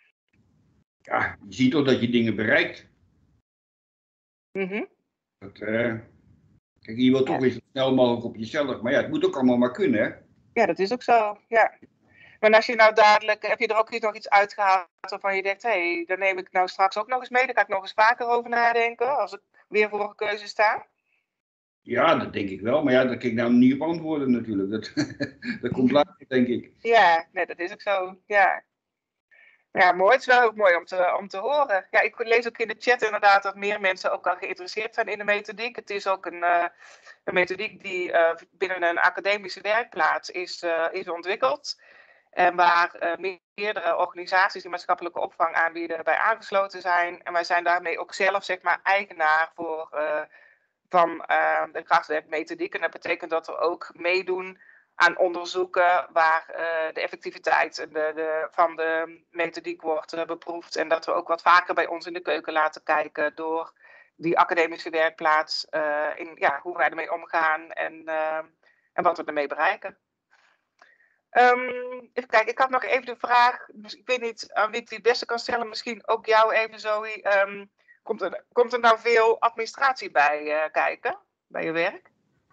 Ja, je ziet toch dat je dingen bereikt. Mm-hmm. Dat, uh, kijk, je wilt toch weer zo snel mogelijk op jezelf. Maar ja, het moet ook allemaal maar kunnen, hè? Ja, dat is ook zo, ja. Maar als je nou dadelijk... Heb je er ook nog iets uitgehaald waarvan je denkt... Hé, hey, daar neem ik nou straks ook nog eens mee. Daar ga ik nog eens vaker over nadenken. Als ik weer voor een keuze sta. Ja, dat denk ik wel. Maar ja, daar kan ik nou niet op antwoorden natuurlijk. Dat, dat komt later, denk ik. Ja, nee, dat is ook zo. Ja. Ja, mooi. Het is wel ook mooi om te, om te horen. Ja, ik lees ook in de chat inderdaad dat meer mensen ook al geïnteresseerd zijn in de methodiek. Het is ook een, uh, een methodiek die uh, binnen een academische werkplaats is, uh, is ontwikkeld. En waar uh, meerdere organisaties die maatschappelijke opvang aanbieden bij aangesloten zijn. En wij zijn daarmee ook zelf, zeg maar, eigenaar voor, uh, van uh, de krachtwerkmethodiek. En dat betekent dat we ook meedoen aan onderzoeken waar uh, de effectiviteit de, de, van de methodiek wordt uh, beproefd. En dat we ook wat vaker bij ons in de keuken laten kijken door die academische werkplaats. Uh, in ja, hoe wij ermee omgaan en, uh, en wat we ermee bereiken. Um, even kijken, ik had nog even de vraag, dus ik weet niet aan wie ik die het beste kan stellen, misschien ook jou even Zoe. Um, komt, er, komt er nou veel administratie bij uh, kijken, bij je werk?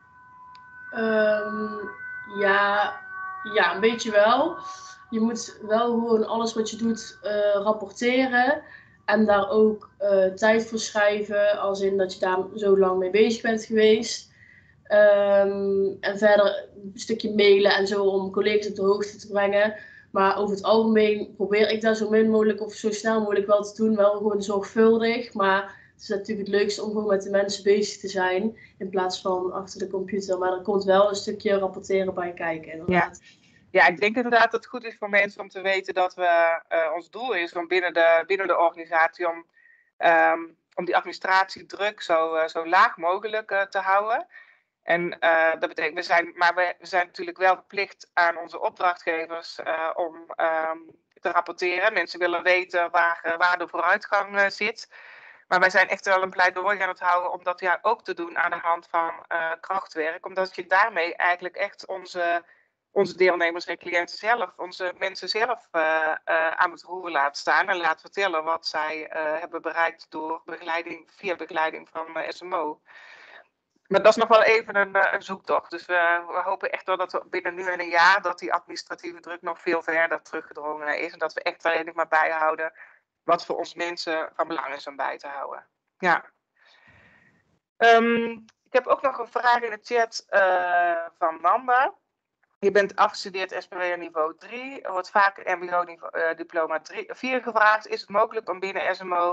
Um, ja, ja, een beetje wel. Je moet wel gewoon alles wat je doet uh, rapporteren en daar ook uh, tijd voor schrijven, als in dat je daar zo lang mee bezig bent geweest. Um, en verder een stukje mailen en zo om collega's op de hoogte te brengen. Maar over het algemeen probeer ik dat zo min mogelijk of zo snel mogelijk wel te doen. Wel gewoon zorgvuldig. Maar het is natuurlijk het leukste om gewoon met de mensen bezig te zijn. In plaats van achter de computer. Maar er komt wel een stukje rapporteren bij kijken inderdaad. Ja. Ja, ik denk inderdaad dat het goed is voor mensen om te weten dat we, uh, ons doel is om binnen de, binnen de organisatie om, um, om die administratiedruk zo, uh, zo laag mogelijk uh, te houden. En uh, dat betekent, we zijn, maar we, we zijn natuurlijk wel verplicht aan onze opdrachtgevers uh, om um, te rapporteren. Mensen willen weten waar, uh, waar de vooruitgang uh, zit. Maar wij zijn echt wel een pleidooi aan het houden om dat ja ook te doen aan de hand van uh, krachtwerk. Omdat je daarmee eigenlijk echt onze, onze deelnemers en cliënten zelf, onze mensen zelf uh, uh, aan het roer laat staan. En laat vertellen wat zij uh, hebben bereikt door begeleiding, via begeleiding van uh, S M O. Maar dat is nog wel even een, een zoektocht. Dus we, we hopen echt wel dat we binnen nu en een jaar dat die administratieve druk nog veel verder teruggedrongen is. En dat we echt alleen nog maar bijhouden wat voor ons mensen van belang is om bij te houden. Ja. Um, ik heb ook nog een vraag in de chat uh, van Nanda. Je bent afgestudeerd S P W niveau drie. Er wordt vaak M B O-diploma uh, vier gevraagd. Is het mogelijk om binnen S M O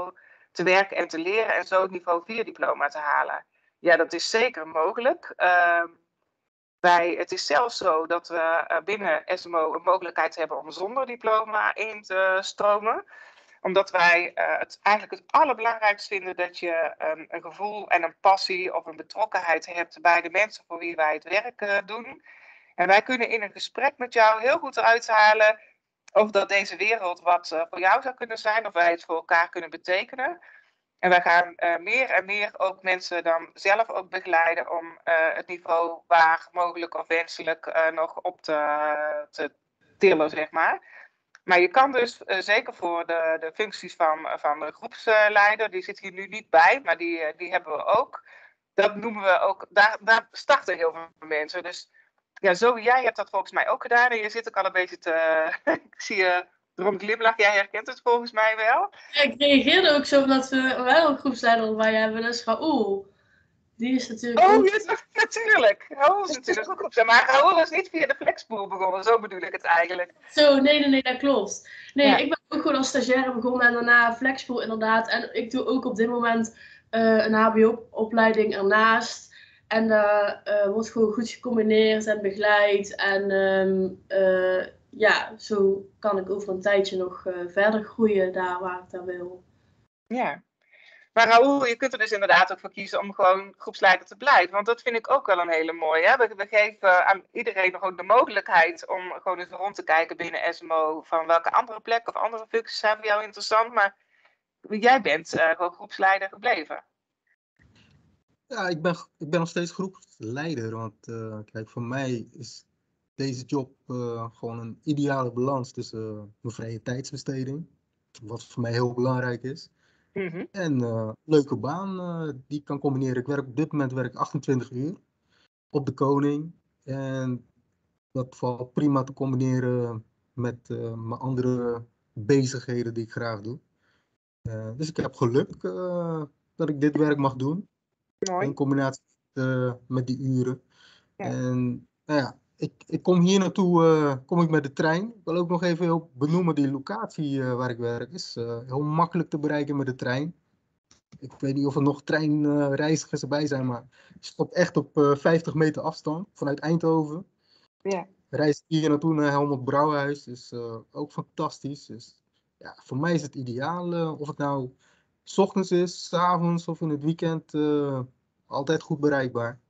te werken en te leren en zo het niveau vier diploma te halen. Ja, dat is zeker mogelijk. Uh, wij, het is zelfs zo dat we uh, binnen S M O een mogelijkheid hebben om zonder diploma in te stromen. Omdat wij uh, het eigenlijk het allerbelangrijkst vinden dat je um, een gevoel en een passie of een betrokkenheid hebt bij de mensen voor wie wij het werk uh, doen. En wij kunnen in een gesprek met jou heel goed eruit halen of dat deze wereld wat uh, voor jou zou kunnen zijn, of wij het voor elkaar kunnen betekenen. En wij gaan uh, meer en meer ook mensen dan zelf ook begeleiden om uh, het niveau waar mogelijk of wenselijk uh, nog op te, te tillen, zeg maar. Maar je kan dus uh, zeker voor de, de functies van, van de groepsleider, die zit hier nu niet bij, maar die, die hebben we ook. Dat noemen we ook, daar, daar starten heel veel mensen. Dus ja, zo, jij hebt dat volgens mij ook gedaan en je zit ook al een beetje te, ik zie je erom glimlach, jij herkent het volgens mij wel. Ja, ik reageerde ook zo omdat we wel een groepsleider bij hebben, dus Raoul. Die is natuurlijk Oh, ook... ja, natuurlijk. Raoul is natuurlijk ook groepsleider. Maar Raoul is niet via de flexpool begonnen, zo bedoel ik het eigenlijk. Zo, nee, nee, nee, dat klopt. Nee, Ja. ik ben ook gewoon als stagiaire begonnen en daarna flexpool inderdaad. En ik doe ook op dit moment uh, een H B O-opleiding ernaast. En dat uh, uh, wordt gewoon goed gecombineerd en begeleid. En um, uh, ja, zo kan ik over een tijdje nog uh, verder groeien daar waar ik dat wil. Ja. Maar Raoul, je kunt er dus inderdaad ook voor kiezen om gewoon groepsleider te blijven. Want dat vind ik ook wel een hele mooie. Hè? We, we geven aan iedereen nog ook de mogelijkheid om gewoon eens rond te kijken binnen S M O. Van welke andere plekken of andere functies zijn voor jou interessant. Maar jij bent uh, gewoon groepsleider gebleven. Ja, ik ben, ik ben nog steeds groepsleider. Want uh, kijk, voor mij is deze job uh, gewoon een ideale balans tussen uh, mijn vrije tijdsbesteding. Wat voor mij heel belangrijk is. Mm-hmm. En uh, leuke baan uh, die ik kan combineren. Ik werk op dit moment werk achtentwintig uur op de Koning. En dat valt prima te combineren met uh, mijn andere bezigheden die ik graag doe. Uh, dus ik heb geluk uh, dat ik dit werk mag doen. Mooi. In combinatie uh, met die uren. Ja. En nou ja, ik, ik kom hier naartoe uh, kom ik met de trein. Ik wil ook nog even heel benoemen, die locatie uh, waar ik werk is uh, heel makkelijk te bereiken met de trein. Ik weet niet of er nog treinreizigers uh, erbij zijn, maar je stopt echt op uh, vijftig meter afstand vanuit Eindhoven. Ja. Reis hier naartoe naar Helmut Brouwhuis, is uh, ook fantastisch. Dus, ja, voor mij is het ideaal, uh, of het nou 's ochtends is, 's avonds of in het weekend, uh, altijd goed bereikbaar.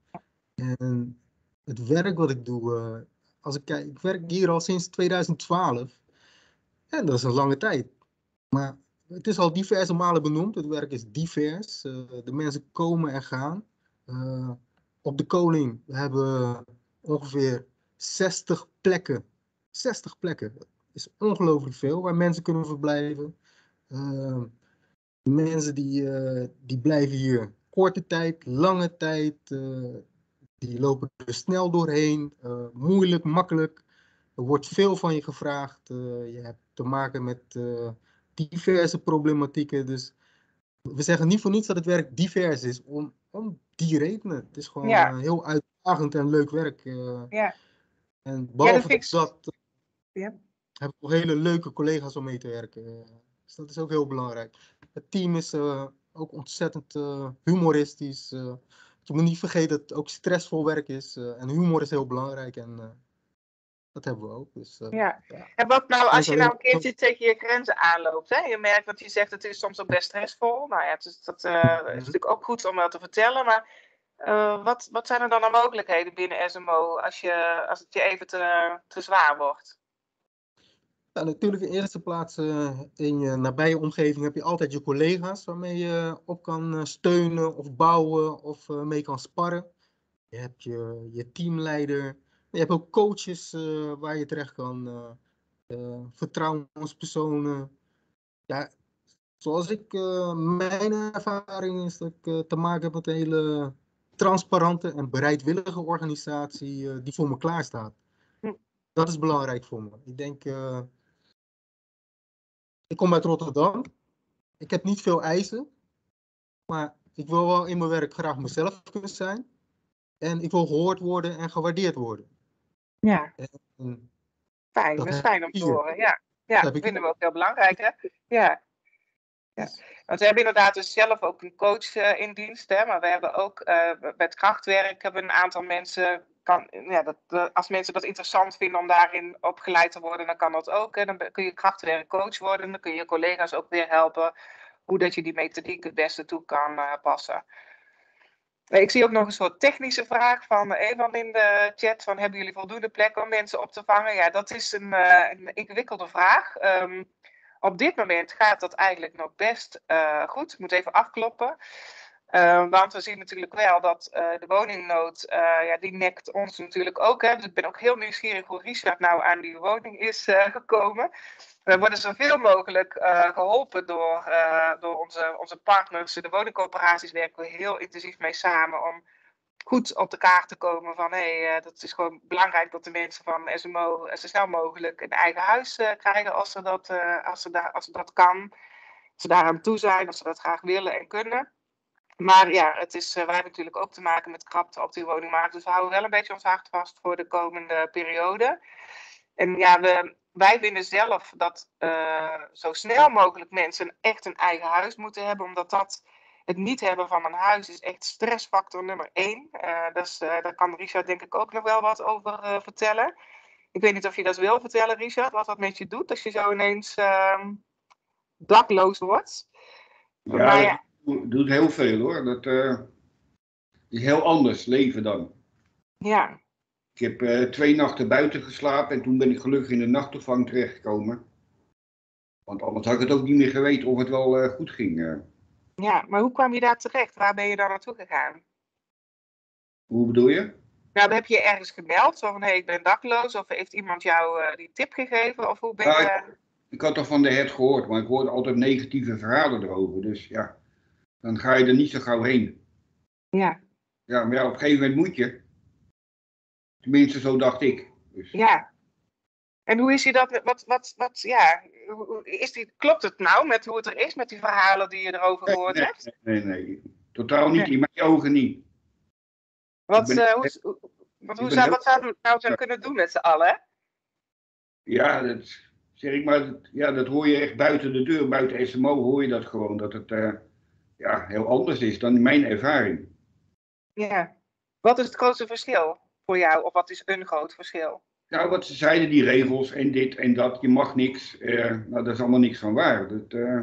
En het werk wat ik doe, uh, als ik kijk, ik werk hier al sinds tweeduizend twaalf. En dat is een lange tijd. Maar het is al diverse malen benoemd. Het werk is divers. Uh, de mensen komen en gaan. Uh, op de Koning we hebben ongeveer zestig plekken. zestig plekken. Dat is ongelooflijk veel waar mensen kunnen verblijven. Uh, de mensen die, uh, die blijven hier korte tijd, lange tijd. Uh, die lopen er snel doorheen. Uh, moeilijk, makkelijk. Er wordt veel van je gevraagd. Uh, je hebt te maken met uh, diverse problematieken. Dus we zeggen niet voor niets dat het werk divers is. Om, om die redenen. Het is gewoon Ja. uh, heel uitdagend en leuk werk. Uh, Ja. En behalve ja, dat, dat uh, ja. heb ik nog hele leuke collega's om mee te werken. Uh, dus dat is ook heel belangrijk. Het team is uh, ook ontzettend uh, humoristisch. Uh, je moet niet vergeten dat het ook stressvol werk is. Uh, en humor is heel belangrijk. En uh, dat hebben we ook. Dus, uh, Ja. ja. En wat nou als je alleen nou een keertje tegen je grenzen aanloopt? Hè? Je merkt dat je zegt het is soms ook best stressvol. Nou ja, het is, dat uh, is natuurlijk ook goed om dat te vertellen. Maar uh, wat, wat zijn er dan de mogelijkheden binnen S M O als, je, als het je even te, te zwaar wordt? Ja, natuurlijk in eerste plaats uh, in je nabije omgeving heb je altijd je collega's waarmee je op kan steunen of bouwen of uh, mee kan sparren. Je hebt je, je teamleider. Je hebt ook coaches uh, waar je terecht kan. Uh, uh, vertrouwenspersonen. Ja, zoals ik, uh, mijn ervaring is dat ik uh, te maken heb met een hele transparante en bereidwillige organisatie uh, die voor me klaar staat. Hm. Dat is belangrijk voor me. Ik denk, uh, ik kom uit Rotterdam. Ik heb niet veel eisen. Maar ik wil wel in mijn werk graag mezelf kunnen zijn. En ik wil gehoord worden en gewaardeerd worden. Ja. En fijn, dat is fijn om te horen. Ja, ja dat vinden we ook heel belangrijk. Hè? Ja. Ja. Want we hebben inderdaad dus zelf ook een coach uh, in dienst. Hè, maar we hebben ook uh, met krachtwerk hebben een aantal mensen. Kan, ja, dat, uh, als mensen dat interessant vinden om daarin opgeleid te worden, dan kan dat ook. Hè. Dan kun je krachtwerkcoach worden. Dan kun je je collega's ook weer helpen hoe dat je die methodiek het beste toe kan uh, passen. Ik zie ook nog een soort technische vraag van Evan in de chat. Van, hebben jullie voldoende plek om mensen op te vangen? Ja, dat is een, uh, een ingewikkelde vraag. Um, op dit moment gaat dat eigenlijk nog best uh, goed. Ik moet even afkloppen. Uh, want we zien natuurlijk wel dat uh, de woningnood, uh, ja, die nekt ons natuurlijk ook. Hè. Dus ik ben ook heel nieuwsgierig hoe Richard nou aan die woning is uh, gekomen. We worden zoveel mogelijk uh, geholpen door, uh, door onze, onze partners. De woningcoöperaties werken we heel intensief mee samen om goed op de kaart te komen van hé, hey, uh, dat is gewoon belangrijk dat de mensen van S M O zo snel mogelijk een eigen huis uh, krijgen als ze, dat, uh, als, ze da- als ze dat kan. Als ze daaraan toe zijn, als ze dat graag willen en kunnen. Maar ja, het is, uh, wij hebben natuurlijk ook te maken met krapte op die woningmarkt. Dus we houden wel een beetje ons hart vast voor de komende periode. En ja, we, wij vinden zelf dat uh, zo snel mogelijk mensen echt een eigen huis moeten hebben. Omdat dat, het niet hebben van een huis is echt stressfactor nummer één. Uh, dus, uh, daar kan Richard denk ik ook nog wel wat over uh, vertellen. Ik weet niet of je dat wil vertellen, Richard. Wat dat met je doet als je zo ineens uh, dakloos wordt. Ja, maar, ja. dat doet heel veel hoor. Dat uh, is heel anders leven dan. Ja. Ik heb uh, twee nachten buiten geslapen en toen ben ik gelukkig in de nachtopvang terechtgekomen. Want anders had ik het ook niet meer geweten of het wel uh, goed ging. Uh. Ja, maar hoe kwam je daar terecht? Waar ben je daar naartoe gegaan? Hoe bedoel je? Nou, heb je je ergens gemeld? Zo van, hé, hey, ik ben dakloos. Of heeft iemand jou uh, die tip gegeven? Of hoe ben nou, je... ik, ik had toch van de hert gehoord, maar ik hoorde altijd negatieve verhalen erover. Dus ja, dan ga je er niet zo gauw heen. Ja. Ja, maar ja, op een gegeven moment moet je. Tenminste, zo dacht ik. Dus. Ja. En hoe is je dat, wat, wat, wat, ja, is die, klopt het nou met hoe het er is, met die verhalen die je erover nee, gehoord nee, hebt? Nee, nee, nee. Totaal niet. Nee. In mijn ogen niet. Wat, ben, uh, hoe, hoe, wat, hoe zou, heel... wat zouden we nou zo kunnen doen met z'n allen? Ja, dat zeg ik maar, dat, ja, dat hoor je echt buiten de deur, buiten S M O hoor je dat gewoon, dat het uh, ja, heel anders is dan mijn ervaring. Ja. Wat is het grootste verschil voor jou, of wat is een groot verschil? Nou, wat ze zeiden, die regels en dit en dat, je mag niks, uh, nou, daar is allemaal niks van waar. Dat, uh,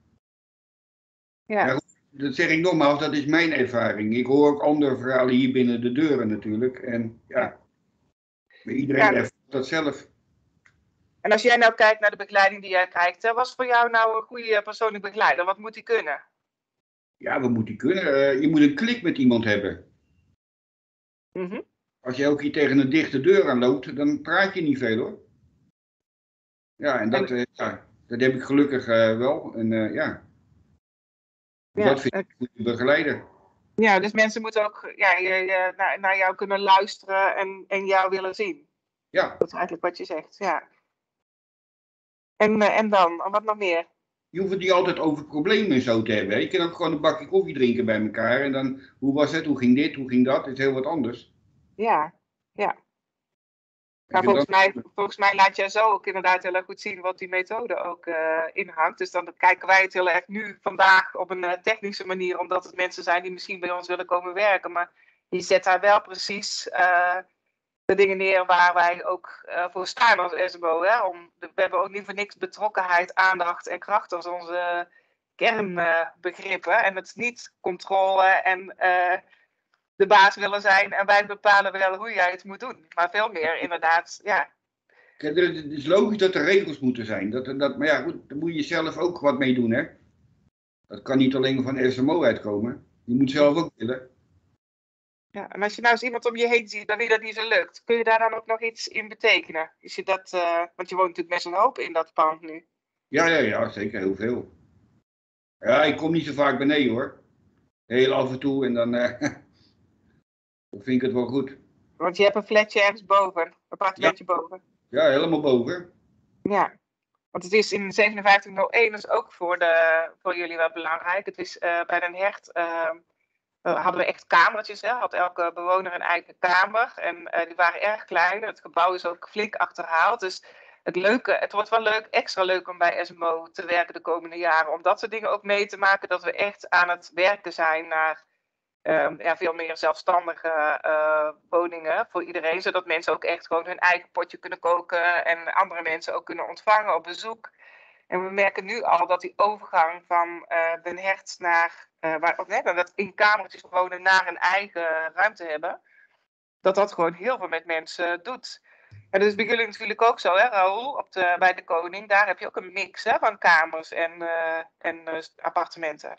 ja. Ja, dat zeg ik nogmaals, dat is mijn ervaring. Ik hoor ook andere verhalen hier binnen de deuren natuurlijk. En ja, maar iedereen ja. ervaart dat zelf. En als jij nou kijkt naar de begeleiding die jij krijgt, hè, wat is voor jou nou een goede persoonlijk begeleider? Wat moet die kunnen? Ja, wat moet die kunnen? Uh, je moet een klik met iemand hebben. Mm-hmm. Als je elke keer tegen een dichte deur aan loopt, dan praat je niet veel hoor. Ja, en dat, en... Uh, ja, dat heb ik gelukkig uh, wel. En uh, ja. Ja, dat vind ik een goede begeleider. Ja, dus mensen moeten ook ja, je, je, naar, naar jou kunnen luisteren en, en jou willen zien. Ja. Dat is eigenlijk wat je zegt, ja. En, uh, en dan, wat nog meer? Je hoeft het niet altijd over problemen en zo te hebben. Je kan ook gewoon een bakje koffie drinken bij elkaar. En dan, hoe was het, hoe ging dit, hoe ging dat? Het is heel wat anders. Ja, ja. Nou, volgens, mij, volgens mij laat jij zo ook inderdaad heel erg goed zien wat die methode ook uh, inhoudt. Dus dan kijken wij het heel erg nu vandaag op een uh, technische manier, omdat het mensen zijn die misschien bij ons willen komen werken. Maar je zet daar wel precies uh, de dingen neer waar wij ook uh, voor staan als S M O. Hè? Om, we hebben ook niet voor niks betrokkenheid, aandacht en kracht als onze kernbegrippen. Uh, en het is niet controle en... Uh, de baas willen zijn en wij bepalen wel hoe jij het moet doen. Maar veel meer inderdaad, ja. Kijk, het is logisch dat er regels moeten zijn. Dat, dat, maar ja, goed, daar moet je zelf ook wat mee doen, hè. Dat kan niet alleen van S M O uitkomen. Je moet zelf ook willen. Ja, en als je nou eens iemand om je heen ziet bij wie dat niet zo lukt, kun je daar dan ook nog iets in betekenen? Is je dat, uh, want je woont natuurlijk best een hoop in dat pand nu. Ja, ja, ja, zeker heel veel. Ja, ik kom niet zo vaak beneden hoor. Heel af en toe en dan... Uh, Dan vind ik het wel goed. Want je hebt een flatje ergens boven, een appartementje ja. boven. Ja, helemaal boven. Ja, want het is in zevenenvijftig nul één dus ook voor, de, voor jullie wel belangrijk. Het is uh, bij Den Hert uh, uh, hadden we echt kamertjes. Hè? Had elke bewoner een eigen kamer. En uh, die waren erg klein. Het gebouw is ook flink achterhaald. Dus het leuke, het wordt wel leuk, extra leuk om bij S M O te werken de komende jaren. Om dat soort dingen ook mee te maken. Dat we echt aan het werken zijn naar um, ja, veel meer zelfstandige uh, woningen voor iedereen. Zodat mensen ook echt gewoon hun eigen potje kunnen koken. En andere mensen ook kunnen ontvangen op bezoek. En we merken nu al dat die overgang van uh, Den Hertz naar, uh, waar, of, nee, dat in kamertjes wonen naar een eigen ruimte hebben. Dat dat gewoon heel veel met mensen doet. En dat is bij jullie natuurlijk ook zo, hè, Raoul, op de, bij de Koning. Daar heb je ook een mix, hè, van kamers en, uh, en uh, appartementen.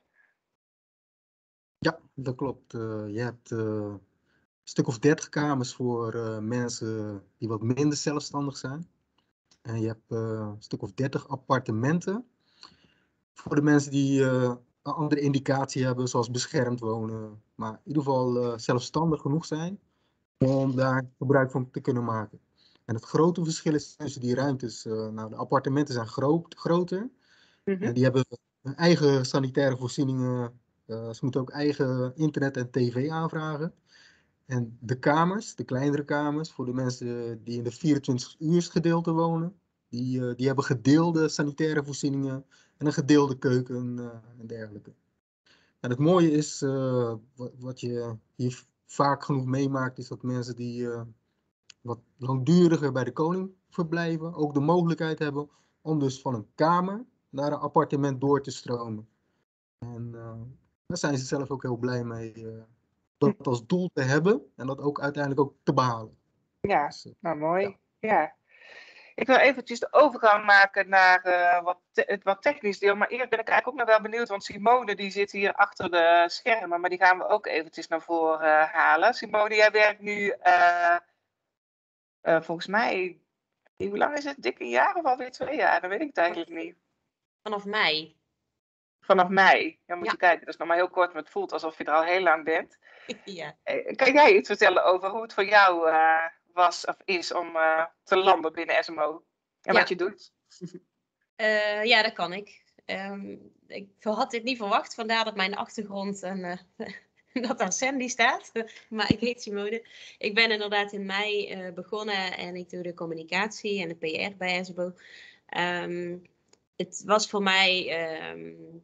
Ja, dat klopt. Uh, je hebt uh, een stuk of dertig kamers voor uh, mensen die wat minder zelfstandig zijn. En je hebt uh, een stuk of dertig appartementen voor de mensen die uh, een andere indicatie hebben, zoals beschermd wonen. Maar in ieder geval uh, zelfstandig genoeg zijn om daar gebruik van te kunnen maken. En het grote verschil is tussen die ruimtes. Uh, nou, de appartementen zijn groot, groter. Mm-hmm. En die hebben hun eigen sanitaire voorzieningen. Uh, ze moeten ook eigen internet en tv aanvragen. En de kamers, de kleinere kamers, voor de mensen die in de vierentwintig uurs gedeelte wonen, die, uh, die hebben gedeelde sanitaire voorzieningen en een gedeelde keuken uh, en dergelijke. En het mooie is, uh, wat, wat je hier vaak genoeg meemaakt, is dat mensen die uh, wat langduriger bij de Koning verblijven, ook de mogelijkheid hebben om dus van een kamer naar een appartement door te stromen. En uh, daar zijn ze zelf ook heel blij mee. Uh, dat als doel te hebben en dat ook uiteindelijk ook te behalen. Ja, dus, uh, nou mooi. Ja. ja. Ik wil eventjes de overgang maken naar uh, wat te het wat technisch deel. Maar eerst ben ik eigenlijk ook nog wel benieuwd, want Simone die zit hier achter de schermen, maar die gaan we ook eventjes naar voren uh, halen. Simone, jij werkt nu uh, uh, volgens mij, hoe lang is het? Dik een jaar of alweer twee jaar? Dat weet ik het eigenlijk niet. Vanaf mei. Vanaf mei. Ja, moet ja. je kijken, dat is nog maar heel kort, maar het voelt alsof je er al heel lang bent. Ja. Kan jij iets vertellen over hoe het voor jou uh, was of is om uh, te landen binnen S M O? En ja. wat je doet? Uh, ja, dat kan ik. Um, ik had dit niet verwacht, vandaar dat mijn achtergrond en, uh, dat daar Sandy staat. Maar ik heet Simone. Ik ben inderdaad in mei uh, begonnen en ik doe de communicatie en de P R bij S M O. Um, het was voor mij um,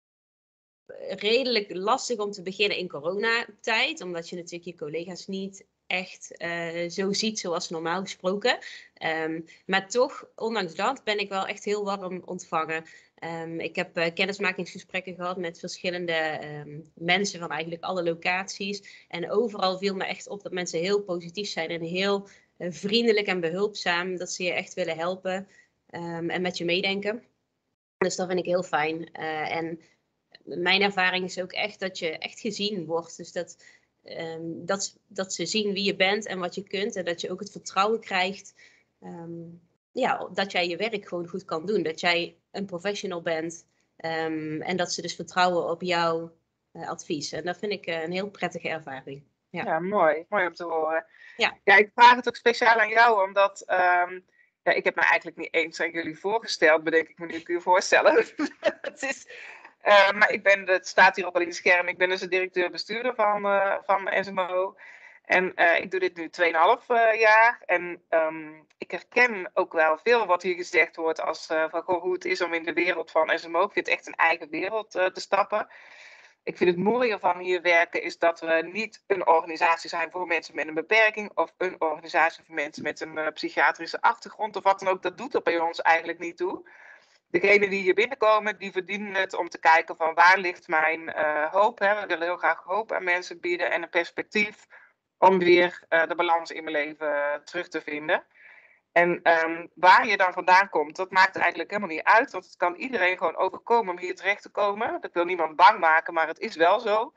redelijk lastig om te beginnen in coronatijd, omdat je natuurlijk je collega's niet echt uh, zo ziet zoals normaal gesproken. Um, maar toch, ondanks dat, ben ik wel echt heel warm ontvangen. Um, ik heb uh, kennismakingsgesprekken gehad met verschillende um, mensen van eigenlijk alle locaties. En overal viel me echt op dat mensen heel positief zijn en heel uh, vriendelijk en behulpzaam. Dat ze je echt willen helpen um, en met je meedenken. Dus dat vind ik heel fijn. Uh, en mijn ervaring is ook echt dat je echt gezien wordt. Dus dat, um, dat, dat ze zien wie je bent en wat je kunt. En dat je ook het vertrouwen krijgt. Um, ja, dat jij je werk gewoon goed kan doen. Dat jij een professional bent. Um, en dat ze dus vertrouwen op jouw uh, advies. En dat vind ik uh, een heel prettige ervaring. Ja. ja, mooi. Mooi om te horen. Ja. ja, ik vraag het ook speciaal aan jou, omdat um, ja, ik heb me eigenlijk niet eens aan jullie voorgesteld, bedenk ik me nu, kun je voorstellen. het is, uh, maar ik ben, het staat hier ook al in het scherm, ik ben dus de directeur-bestuurder van, uh, van S M O. En uh, ik doe dit nu twee komma vijf uh, jaar. En um, ik herken ook wel veel wat hier gezegd wordt als uh, van goh, hoe het is om in de wereld van S M O. Ik vind het echt een eigen wereld uh, te stappen. Ik vind het mooie van hier werken is dat we niet een organisatie zijn voor mensen met een beperking. Of een organisatie voor mensen met een uh, psychiatrische achtergrond. Of wat dan ook, dat doet er bij ons eigenlijk niet toe. Degenen die hier binnenkomen, die verdienen het om te kijken van waar ligt mijn uh, hoop. Hè? We willen heel graag hoop aan mensen bieden en een perspectief om weer uh, de balans in mijn leven uh, terug te vinden. En um, waar je dan vandaan komt, dat maakt eigenlijk helemaal niet uit. Want het kan iedereen gewoon overkomen om hier terecht te komen. Dat wil niemand bang maken, maar het is wel zo.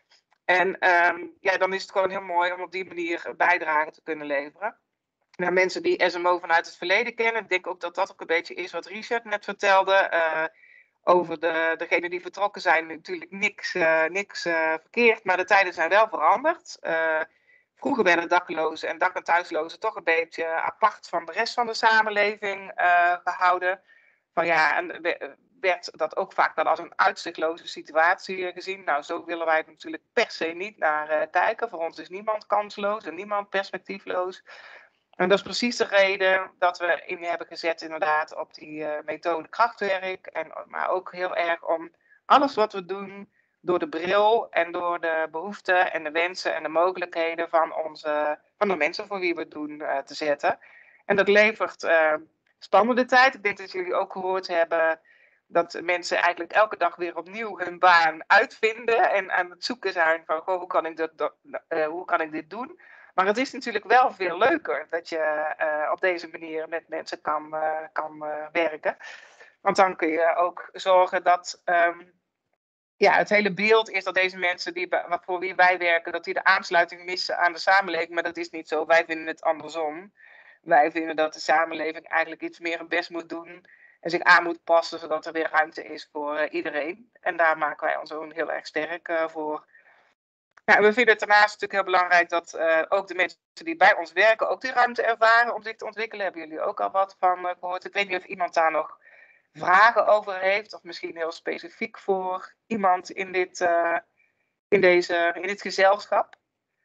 En um, ja, dan is het gewoon heel mooi om op die manier een bijdrage te kunnen leveren. Nou, mensen die S M O vanuit het verleden kennen, ik denk ook dat dat ook een beetje is wat Richard net vertelde. Uh, over de, degenen die vertrokken zijn, natuurlijk niks, uh, niks uh, verkeerd, maar de tijden zijn wel veranderd. Uh, Vroeger werden daklozen en dak- en thuislozen toch een beetje apart van de rest van de samenleving uh, gehouden. Van ja, en werd dat ook vaak dan als een uitzichtloze situatie gezien. Nou, zo willen wij natuurlijk per se niet naar uh, kijken. Voor ons is niemand kansloos en niemand perspectiefloos. En dat is precies de reden dat we in hebben gezet inderdaad op die uh, methode krachtwerk. En, maar ook heel erg om alles wat we doen door de bril en door de behoeften en de wensen en de mogelijkheden van, onze, van de mensen voor wie we het doen uh, te zetten. En dat levert uh, spannende tijd. Ik denk dat jullie ook gehoord hebben dat mensen eigenlijk elke dag weer opnieuw hun baan uitvinden en aan het zoeken zijn van goh, hoe kan ik dat, uh, hoe kan ik dit doen. Maar het is natuurlijk wel veel leuker dat je uh, op deze manier met mensen kan, uh, kan uh, werken. Want dan kun je ook zorgen dat um, ja, het hele beeld is dat deze mensen die, voor wie wij werken, dat die de aansluiting missen aan de samenleving. Maar dat is niet zo. Wij vinden het andersom. Wij vinden dat de samenleving eigenlijk iets meer hun best moet doen en zich aan moet passen, zodat er weer ruimte is voor uh, iedereen. En daar maken wij ons ook heel erg sterk uh, voor. Ja, we vinden het daarnaast natuurlijk heel belangrijk dat uh, ook de mensen die bij ons werken ook die ruimte ervaren om zich te ontwikkelen. Hebben jullie ook al wat van uh, gehoord? Ik weet niet of iemand daar nog vragen over heeft of misschien heel specifiek voor iemand in dit, uh, in deze, in dit gezelschap.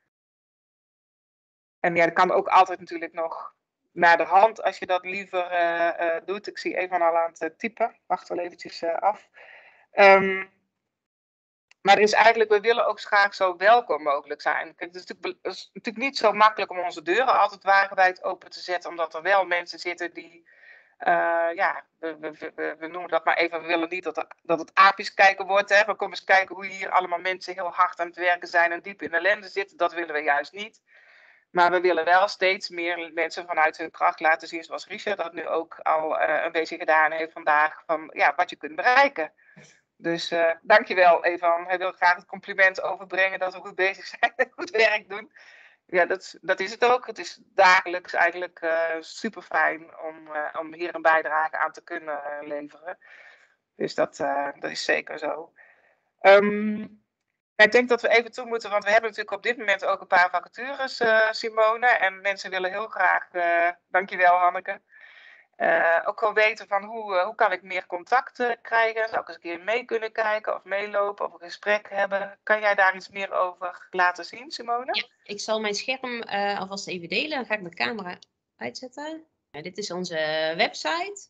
En ja, dat kan ook altijd natuurlijk nog naar de hand als je dat liever uh, uh, doet. Ik zie Evan al aan het typen. Wacht wel eventjes uh, af. Um, Maar er is eigenlijk, we willen ook graag zo welkom mogelijk zijn. Kijk, het is natuurlijk, het is natuurlijk niet zo makkelijk om onze deuren altijd wagenwijd open te zetten. Omdat er wel mensen zitten die, uh, ja, we, we, we, we noemen dat maar even. We willen niet dat, er, dat het apisch kijken wordt. Hè. We komen eens kijken hoe hier allemaal mensen heel hard aan het werken zijn en diep in ellende zitten. Dat willen we juist niet. Maar we willen wel steeds meer mensen vanuit hun kracht laten zien. Zoals Richard dat nu ook al uh, een beetje gedaan heeft vandaag. Van ja, wat je kunt bereiken. Dus uh, dankjewel Evan. Hij wil graag het compliment overbrengen dat we goed bezig zijn en goed werk doen. Ja, dat, dat is het ook. Het is dagelijks eigenlijk uh, super fijn om, uh, om hier een bijdrage aan te kunnen uh, leveren. Dus dat, uh, dat is zeker zo. Um, ik denk dat we even toe moeten, want we hebben natuurlijk op dit moment ook een paar vacatures, uh, Simone. En mensen willen heel graag, uh, dankjewel Hanneke. Uh, ook gewoon weten van hoe, uh, hoe kan ik meer contact uh, krijgen. Zou ik eens een keer mee kunnen kijken of meelopen of een gesprek hebben. Kan jij daar iets meer over laten zien, Simone? Ja, ik zal mijn scherm uh, alvast even delen. Dan ga ik mijn camera uitzetten. Ja, dit is onze website.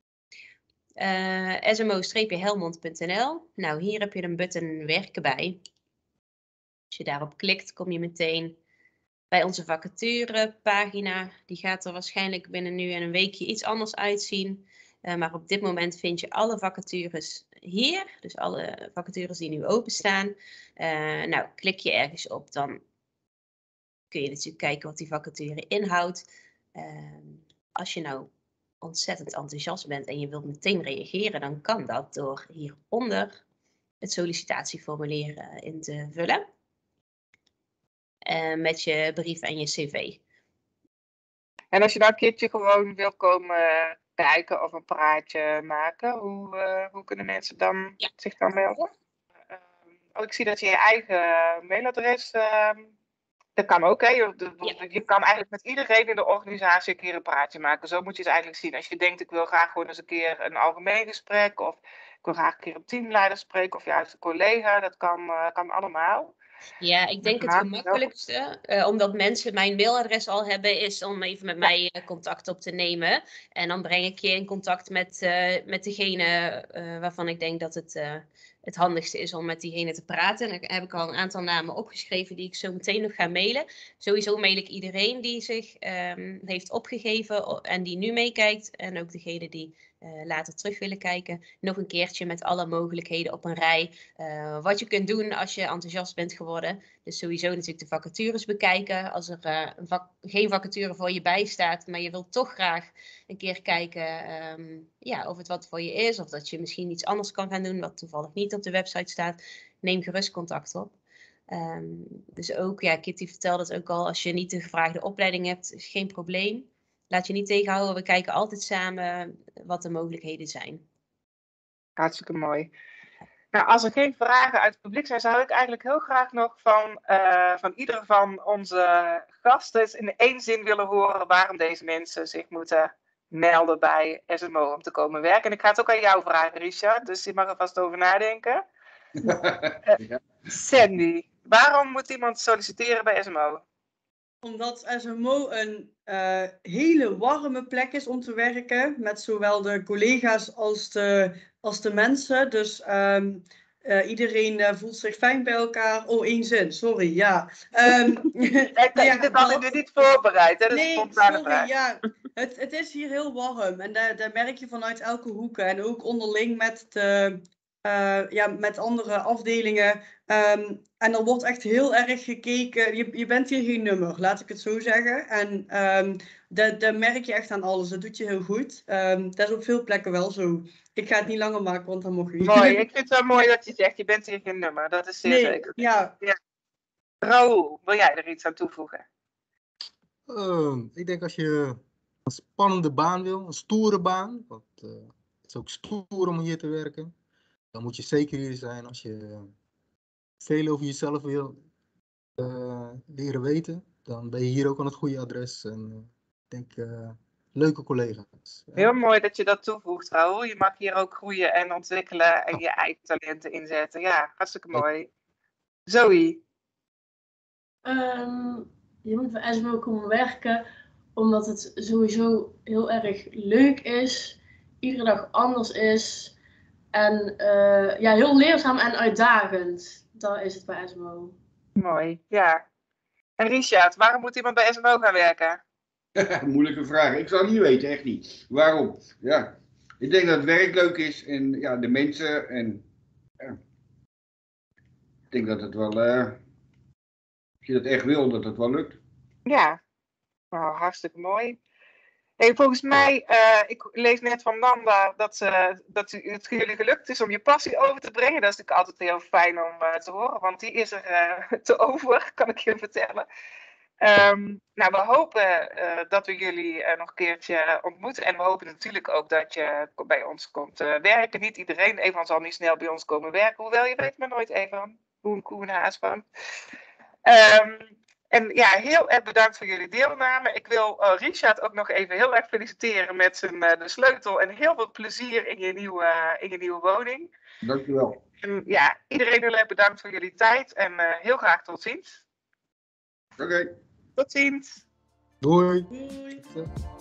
Uh, s m o helmond punt n l. Nou, hier heb je een button werken bij. Als je daarop klikt, kom je meteen bij onze vacaturepagina. Die gaat er waarschijnlijk binnen nu en een weekje iets anders uitzien. Uh, maar op dit moment vind je alle vacatures hier. Dus alle vacatures die nu openstaan. Uh, nou, klik je ergens op, dan kun je natuurlijk kijken wat die vacature inhoudt. Uh, als je nou ontzettend enthousiast bent en je wilt meteen reageren, dan kan dat door hieronder het sollicitatieformulier uh, in te vullen. Uh, met je brief en je cv. En als je nou een keertje gewoon wil komen kijken of een praatje maken, hoe, uh, hoe kunnen mensen dan ja. zich dan melden? Uh, oh, ik zie dat je je eigen mailadres, uh, dat kan ook, hè? Je, de, ja. je kan eigenlijk met iedereen in de organisatie een keer een praatje maken. Zo moet je het eigenlijk zien. Als je denkt, ik wil graag gewoon eens een keer een algemeen gesprek, of ik wil graag een keer een teamleider spreken, of juist een collega, dat kan, uh, kan allemaal. Ja, ik denk het gemakkelijkste, uh, omdat mensen mijn mailadres al hebben, is om even met mij uh, contact op te nemen. En dan breng ik je in contact met, uh, met degene uh, waarvan ik denk dat het uh, het handigste is om met diegene te praten. En dan heb ik al een aantal namen opgeschreven die ik zo meteen nog ga mailen. Sowieso mail ik iedereen die zich um, heeft opgegeven en die nu meekijkt. En ook degene die uh, later terug willen kijken. Nog een keertje met alle mogelijkheden op een rij. Uh, wat je kunt doen als je enthousiast bent geworden. Dus sowieso natuurlijk de vacatures bekijken. Als er uh, een vac- geen vacature voor je bij staat, maar je wilt toch graag een keer kijken um, ja, of het wat voor je is. Of dat je misschien iets anders kan gaan doen wat toevallig niet op de website staat. Neem gerust contact op. Um, dus ook, ja, Kitty vertelde het ook al, als je niet de gevraagde opleiding hebt, is geen probleem. Laat je niet tegenhouden, we kijken altijd samen wat de mogelijkheden zijn. Hartstikke mooi. Nou, als er geen vragen uit het publiek zijn, zou ik eigenlijk heel graag nog van, uh, van ieder van onze gasten in één zin willen horen waarom deze mensen zich moeten melden bij S M O om te komen werken. En ik ga het ook aan jou vragen, Richard, dus je mag er vast over nadenken. uh, Sandy, waarom moet iemand solliciteren bij S M O? Omdat S M O een uh, hele warme plek is om te werken. Met zowel de collega's als de, als de mensen. Dus um, uh, iedereen uh, voelt zich fijn bij elkaar. Oh, één zin, sorry. Ja. Um, ik ja, dit had ik nu niet voorbereid. Hè? Dat nee, is een spontane sorry. vraag. Ja. Het, het is hier heel warm. En dat, dat merk je vanuit elke hoek. En ook onderling met de... Uh, ja, met andere afdelingen. Um, en er wordt echt heel erg gekeken. Je, je bent hier geen nummer, laat ik het zo zeggen. En um, dat, dat merk je echt aan alles. Dat doet je heel goed. Um, dat is op veel plekken wel zo. Ik ga het niet langer maken, want dan mag je. Mooi, ik vind het wel mooi dat je zegt, je bent hier geen nummer. Dat is zeer nee, zeker. Ja. Ja. Raoul, wil jij er iets aan toevoegen? Uh, ik denk als je een spannende baan wil, een stoere baan. Want uh, het is ook stoer om hier te werken. Dan moet je zeker hier zijn als je veel over jezelf wil uh, leren weten. Dan ben je hier ook aan het goede adres. En uh, ik denk uh, leuke collega's. Ja. Heel mooi dat je dat toevoegt, Raoul. Je mag hier ook groeien en ontwikkelen en oh. je eigen talenten inzetten. Ja, hartstikke mooi. Zoe? Um, je moet bij S M O komen werken omdat het sowieso heel erg leuk is. Iedere dag anders is. En uh, ja, heel leerzaam en uitdagend. Dat is het bij S M O. Mooi, ja. En Richard, waarom moet iemand bij S M O gaan werken? Moeilijke vraag. Ik zou het niet weten, echt niet. Waarom? Ja, ik denk dat het werk leuk is en ja, de mensen en ja. Ik denk dat het wel, uh, als je dat echt wil, dat het wel lukt. Ja, nou, hartstikke mooi. Hey, volgens mij, uh, ik lees net van Nanda dat, uh, dat het jullie gelukt is om je passie over te brengen. Dat is natuurlijk altijd heel fijn om uh, te horen, want die is er uh, te over, kan ik je vertellen. Um, nou, we hopen uh, dat we jullie uh, nog een keertje ontmoeten. En we hopen natuurlijk ook dat je bij ons komt uh, werken. Niet iedereen, Evan zal niet snel bij ons komen werken. Hoewel, je weet maar nooit, Evan, hoe een koe een haas vangt. Um, en ja, heel erg bedankt voor jullie deelname. Ik wil uh, Richard ook nog even heel erg feliciteren met zijn, uh, de sleutel. En heel veel plezier in je nieuwe, uh, in je nieuwe woning. Dankjewel. En ja, iedereen heel erg bedankt voor jullie tijd. En uh, heel graag tot ziens. Oké. Okay. Tot ziens. Doei. Doei.